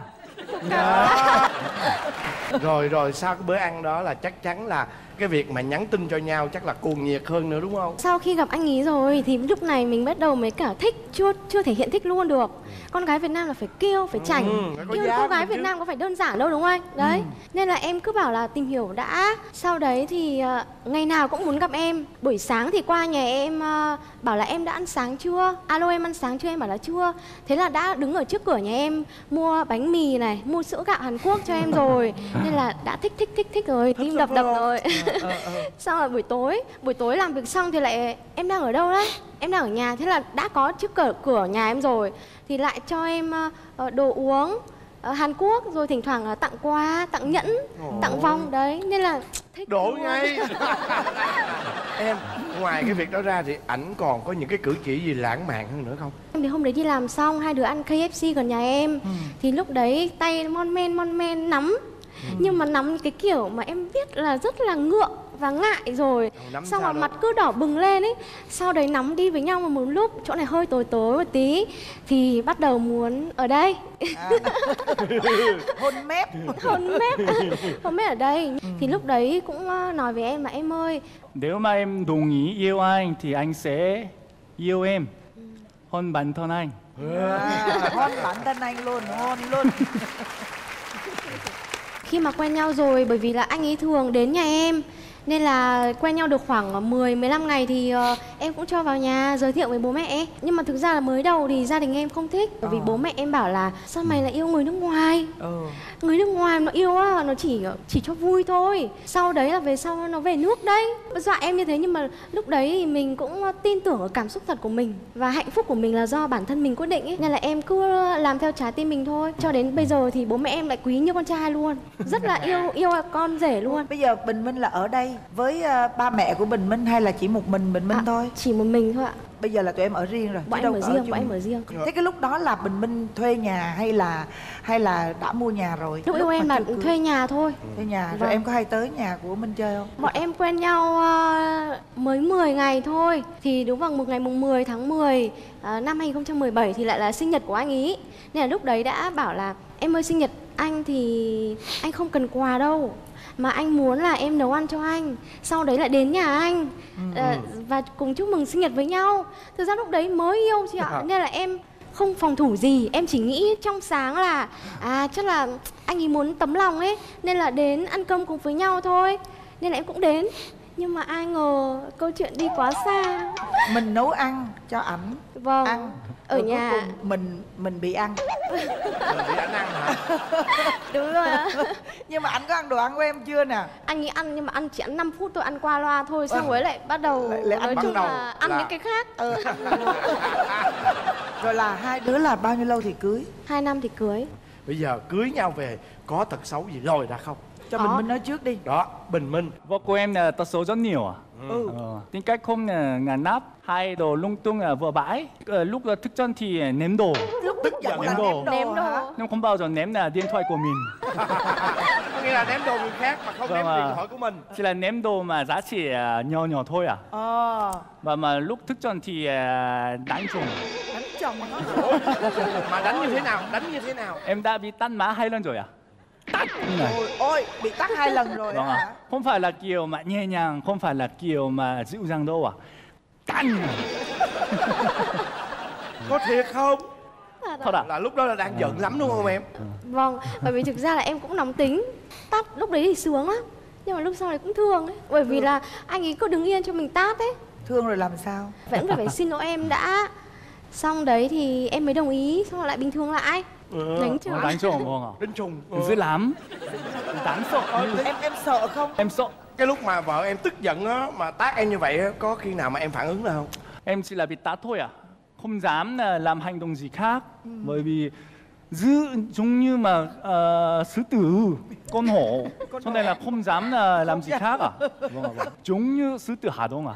Rồi sau cái bữa ăn đó là chắc chắn là cái việc mà nhắn tin cho nhau chắc là cuồng nhiệt hơn nữa đúng không? Sau khi gặp anh ý rồi thì lúc này mình bắt đầu mới cả thích, chưa thể hiện thích luôn được. Con gái Việt Nam là phải kêu, phải chảnh. Nhưng cô gái Việt Nam có phải đơn giản đâu đúng không anh? Đấy. Nên là em cứ bảo là tìm hiểu đã. Sau đấy thì ngày nào cũng muốn gặp em. Buổi sáng thì qua nhà em bảo là em đã ăn sáng chưa? Alo em ăn sáng chưa? Em bảo là chưa. Thế là đã đứng ở trước cửa nhà em mua bánh mì này, mua sữa gạo Hàn Quốc cho em rồi. Nên là đã thích rồi, tim đập rồi. Xong rồi buổi tối làm việc xong thì lại em đang ở đâu đấy? Em đang ở nhà, thế là đã có trước cửa nhà em rồi thì lại cho em đồ uống Hàn Quốc, rồi thỉnh thoảng tặng quà, tặng nhẫn, tặng vòng đấy, nên là thích đổ ngay. Em ngoài cái việc đó ra thì ảnh còn có những cái cử chỉ gì lãng mạn hơn nữa không? Em thì hôm đấy đi làm xong hai đứa ăn KFC gần nhà em, thì lúc đấy tay mon men nắm. Nhưng mà nắm cái kiểu mà em biết là rất là ngượng và ngại rồi. Xong rồi mặt cứ đỏ bừng lên ấy. Sau đấy nắm đi với nhau một lúc, chỗ này hơi tối một tí thì bắt đầu muốn ở đây. Hôn mép ở đây. Thì lúc đấy cũng nói với em là em ơi, nếu mà em đồng ý yêu anh thì anh sẽ yêu em hơn bản thân anh. hôn bản thân anh luôn, hôn luôn. Khi mà quen nhau rồi, bởi vì là anh ấy thường đến nhà em, nên là quen nhau được khoảng 10-15 ngày thì em cũng cho vào nhà giới thiệu với bố mẹ. Nhưng mà thực ra là mới đầu thì gia đình em không thích. Bởi vì bố mẹ em bảo là sao mày lại yêu người nước ngoài? Người nước ngoài nó yêu á, nó chỉ cho vui thôi. Sau đấy là về sau nó về nước đấy. Dọa em như thế, nhưng mà lúc đấy thì mình cũng tin tưởng ở cảm xúc thật của mình. Và hạnh phúc của mình là do bản thân mình quyết định ấy. Nên là em cứ làm theo trái tim mình thôi. Cho đến bây giờ thì bố mẹ em lại quý như con trai luôn. Rất là yêu con rể luôn. Bây giờ Bình Minh là ở đây với ba mẹ của Bình Minh hay là chỉ một mình Bình Minh thôi? Chỉ một mình thôi ạ. Bây giờ là tụi em ở riêng rồi. Bọn em ở riêng. Thế cái lúc đó là Bình Minh thuê nhà hay là đã mua nhà rồi? Lúc yêu em là thuê nhà thôi. Thuê nhà. Rồi em có hay tới nhà của Minh chơi không? Bọn em quen nhau mới 10 ngày thôi. Thì đúng vào một ngày mùng 10 tháng 10 năm 2017 thì lại là sinh nhật của anh ý. Nên là lúc đấy đã bảo là em ơi, sinh nhật anh thì anh không cần quà đâu, mà anh muốn là em nấu ăn cho anh, sau đấy lại đến nhà anh và cùng chúc mừng sinh nhật với nhau. Thực ra lúc đấy mới yêu chị ạ, nên là em không phòng thủ gì. Em chỉ nghĩ trong sáng là chắc là anh ấy muốn tấm lòng ấy, nên là đến ăn cơm cùng với nhau thôi. Nên là em cũng đến. Nhưng mà ai ngờ câu chuyện đi quá xa. Mình nấu ăn cho ảnh. Vâng. Ăn ở nhà mình bị ăn. Mình bị ảnh ăn hả? Đúng rồi ạ. Nhưng mà anh có ăn đồ ăn của em chưa nè? Anh ấy ăn nhưng mà ăn chỉ ăn 5 phút thôi, ăn qua loa thôi. Xong rồi lại bắt đầu nói chung là ăn những cái khác. Rồi là hai đứa là bao nhiêu lâu thì cưới? 2 năm thì cưới. Bây giờ cưới nhau về có tật xấu gì lòi ra không? Cho Bình Minh nói trước đi. Đó, Bình Minh. Vợ của em là tật xấu rất nhiều Tính cách không ngăn nắp, hay đồ lung tung vừa bãi. Lúc thức chân thì ném đồ. Lúc tức giận là ném đồ hả? Nhưng không bao giờ ném là điện thoại của mình. Có nghĩa là ném đồ người khác mà không ném điện thoại của mình. Chỉ là ném đồ mà giá trị nhỏ nhỏ thôi à. Và mà lúc thức chân thì đánh chồng. Đánh chồng hả? Mà đánh như thế nào? Đánh như thế nào? Em đã bị tát má 2 lần rồi à? Tát này. Ôi, bị tát 2 lần rồi vâng hả? Không phải là kiểu mà nhẹ nhàng, không phải là kiểu mà dịu dàng đâu à. Căng này. Có thiệt không? Thật à? Là lúc đó là đang giận lắm đúng không em? Vâng, bởi vì thực ra là em cũng nóng tính. Tát lúc đấy thì sướng lắm, nhưng mà lúc sau này cũng thương ấy. Bởi vì là anh ấy cứ đứng yên cho mình tát ấy. Thương rồi làm sao? Vẫn phải xin lỗi em đã. Xong đấy thì em mới đồng ý, xong rồi lại bình thường lại. Đánh chồng. Đánh chồng vâng ạ. Đánh chồng. Dữ lắm. Đáng sợ. Em sợ không? Em sợ. Cái lúc mà vợ em tức giận á, mà tát em như vậy á, có khi nào mà em phản ứng nào không? Em chỉ là bị tát thôi à. Không dám làm hành động gì khác. Bởi vì giống như mà sư tử, con hổ. Cho nên là không dám làm gì khác à. Vâng ạ, vâng. Giống như sư tử Hà Đông à.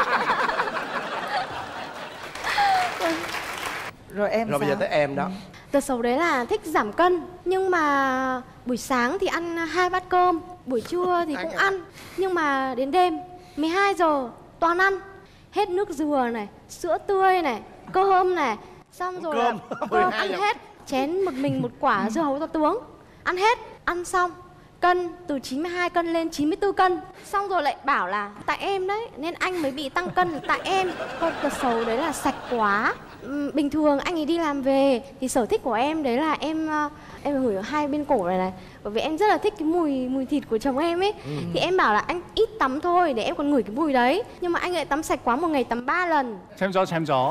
Rồi em rồi bây giờ tới em đó. Tật xấu đấy là thích giảm cân. Nhưng mà buổi sáng thì ăn 2 bát cơm, buổi trưa thì cũng ăn. Nhưng mà đến đêm 12 giờ toàn ăn. Hết nước dừa này, sữa tươi này, cơm này. Xong rồi là cơm ăn hết. Chén một mình một quả dưa hấu to tướng. Ăn hết, ăn xong cân từ 92 cân lên 94 cân. Xong rồi lại bảo là tại em đấy nên anh mới bị tăng cân, tại em. Còn tật xấu đấy là sạch quá. Bình thường anh ấy đi làm về thì sở thích của em đấy là em ngửi ở 2 bên cổ này này. Bởi vì em rất là thích cái mùi thịt của chồng em ấy. Thì em bảo là anh ít tắm thôi để em còn ngửi cái mùi đấy. Nhưng mà anh lại tắm sạch quá, một ngày tắm 3 lần. Chém gió. Chém gió.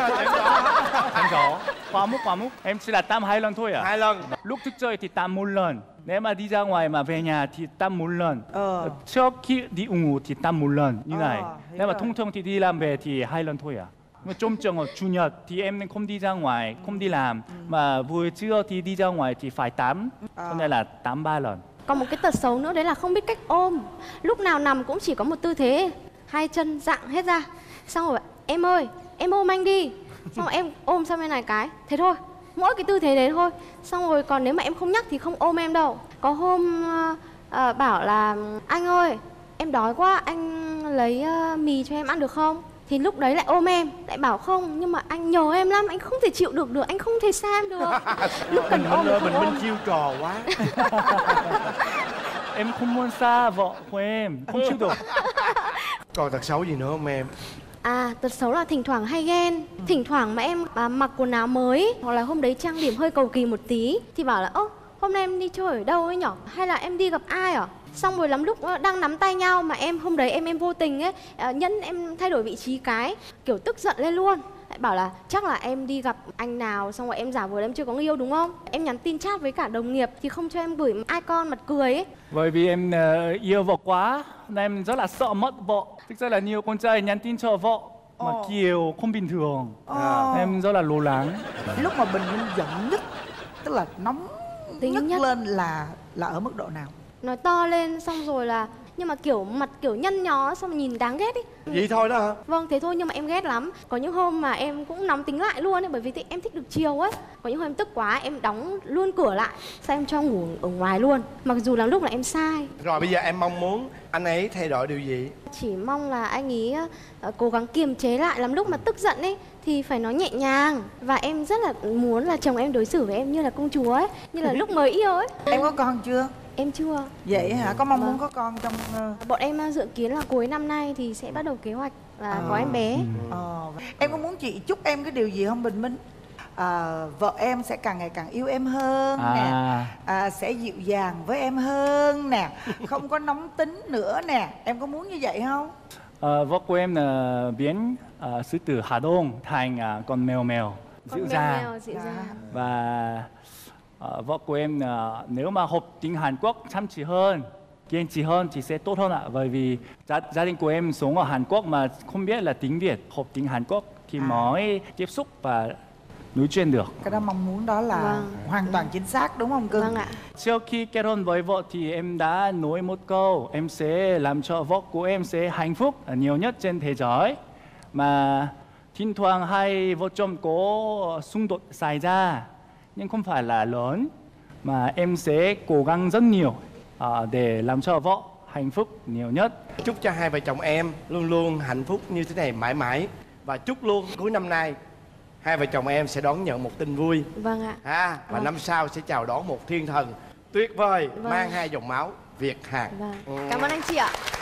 Quá mức. Em chỉ là tắm 2 lần thôi à. 2 lần. Lúc thức dậy thì tắm 1 lần. Nếu mà đi ra ngoài mà về nhà thì tắm 1 lần. Trước khi đi ngủ thì tắm 1 lần như này. Nếu mà thông thường thì đi làm về thì 2 lần thôi à. Trong trường hợp chủ nhật thì em không đi ra ngoài, không đi làm. Mà buổi trưa thì đi ra ngoài thì phải tắm. Cho nên là tắm 3 lần. Còn một cái tật xấu nữa đấy là không biết cách ôm. Lúc nào nằm cũng chỉ có một tư thế, 2 chân dặng hết ra. Xong rồi em ơi, em ôm anh đi. Xong rồi em ôm sang bên này cái. Thế thôi, mỗi cái tư thế đấy thôi. Xong rồi còn nếu mà em không nhắc thì không ôm em đâu. Có hôm bảo là anh ơi, em đói quá, anh lấy mì cho em ăn được không? Thì lúc đấy lại ôm em, lại bảo không, nhưng mà anh nhớ em lắm, anh không thể chịu được, anh không thể xa em được. Lúc cần ôm thì không ôm. chiêu trò quá. Em không muốn xa vợ của em, không chịu được. Còn tật xấu gì nữa không em? Tật xấu là thỉnh thoảng hay ghen. Thỉnh thoảng mà em mặc quần áo mới, hoặc là hôm đấy trang điểm hơi cầu kỳ một tí, thì bảo là hôm nay em đi chơi ở đâu ấy nhở? Hay là em đi gặp ai à? Xong rồi lắm lúc đang nắm tay nhau mà hôm đấy em vô tình ấy, nhân em thay đổi vị trí cái, kiểu tức giận lên luôn. Lại bảo là chắc là em đi gặp anh nào, xong rồi em giả vờ em chưa có người yêu đúng không? Em nhắn tin chat với cả đồng nghiệp thì không cho em gửi icon mặt cười ấy. Bởi vì em yêu vợ quá nên em rất là sợ mất vợ. Thực ra là nhiều con trai nhắn tin cho vợ mà kiểu không bình thường. Em rất là lo lắng. Lúc mà Bình Minh giận nhất, tức là nóng nhất lên là ở mức độ nào? Nói to lên, xong rồi là nhưng mà kiểu mặt kiểu nhăn nhó, xong nhìn đáng ghét ấy. Vậy thôi đó hả? Vâng, thế thôi, nhưng mà em ghét lắm. Có những hôm mà em cũng nóng tính lại luôn ấy, bởi vì em thích được chiều ấy. Có những hôm em tức quá em đóng luôn cửa lại, sao em cho ngủ ở ngoài luôn, mặc dù là lúc là em sai. Rồi bây giờ em mong muốn anh ấy thay đổi điều gì? Chỉ mong là anh ấy cố gắng kiềm chế lại, lắm lúc mà tức giận ấy thì phải nói nhẹ nhàng. Và em rất là muốn là chồng em đối xử với em như là công chúa ấy, như là lúc mới yêu ấy. Em có con chưa? Em chưa. Vậy hả? Có mong muốn có con trong... Bọn em dự kiến là cuối năm nay thì sẽ bắt đầu kế hoạch là có em bé. Em có muốn chị chúc em cái điều gì không Bình Minh? Vợ em sẽ càng ngày càng yêu em hơn nè, sẽ dịu dàng với em hơn nè, không có nóng tính nữa nè. Em có muốn như vậy không? Vợ của em là biến sư tử Hà Đông thành con mèo dịu dàng. Và vợ của em nếu mà học tiếng Hàn Quốc chăm chỉ hơn, kiên trì hơn thì sẽ tốt hơn ạ. Bởi vì gia đình của em sống ở Hàn Quốc mà không biết là tiếng Việt, học tiếng Hàn Quốc thì mới tiếp xúc và nói chuyện được. Cái đó mong muốn đó là hoàn toàn chính xác đúng không cưng? Vâng ạ. Trước khi kết hôn với vợ thì em đã nói một câu, em sẽ làm cho vợ của em sẽ hạnh phúc nhiều nhất trên thế giới. Mà thỉnh thoảng hai vợ chồng có xung đột xảy ra nhưng không phải là lớn, mà em sẽ cố gắng rất nhiều để làm cho vợ hạnh phúc nhiều nhất. Chúc cho hai vợ chồng em luôn luôn hạnh phúc như thế này mãi mãi. Và chúc luôn cuối năm nay hai vợ chồng em sẽ đón nhận một tin vui. Vâng ạ. Và năm sau sẽ chào đón một thiên thần tuyệt vời mang hai dòng máu Việt Hàn. Cảm ơn anh chị ạ.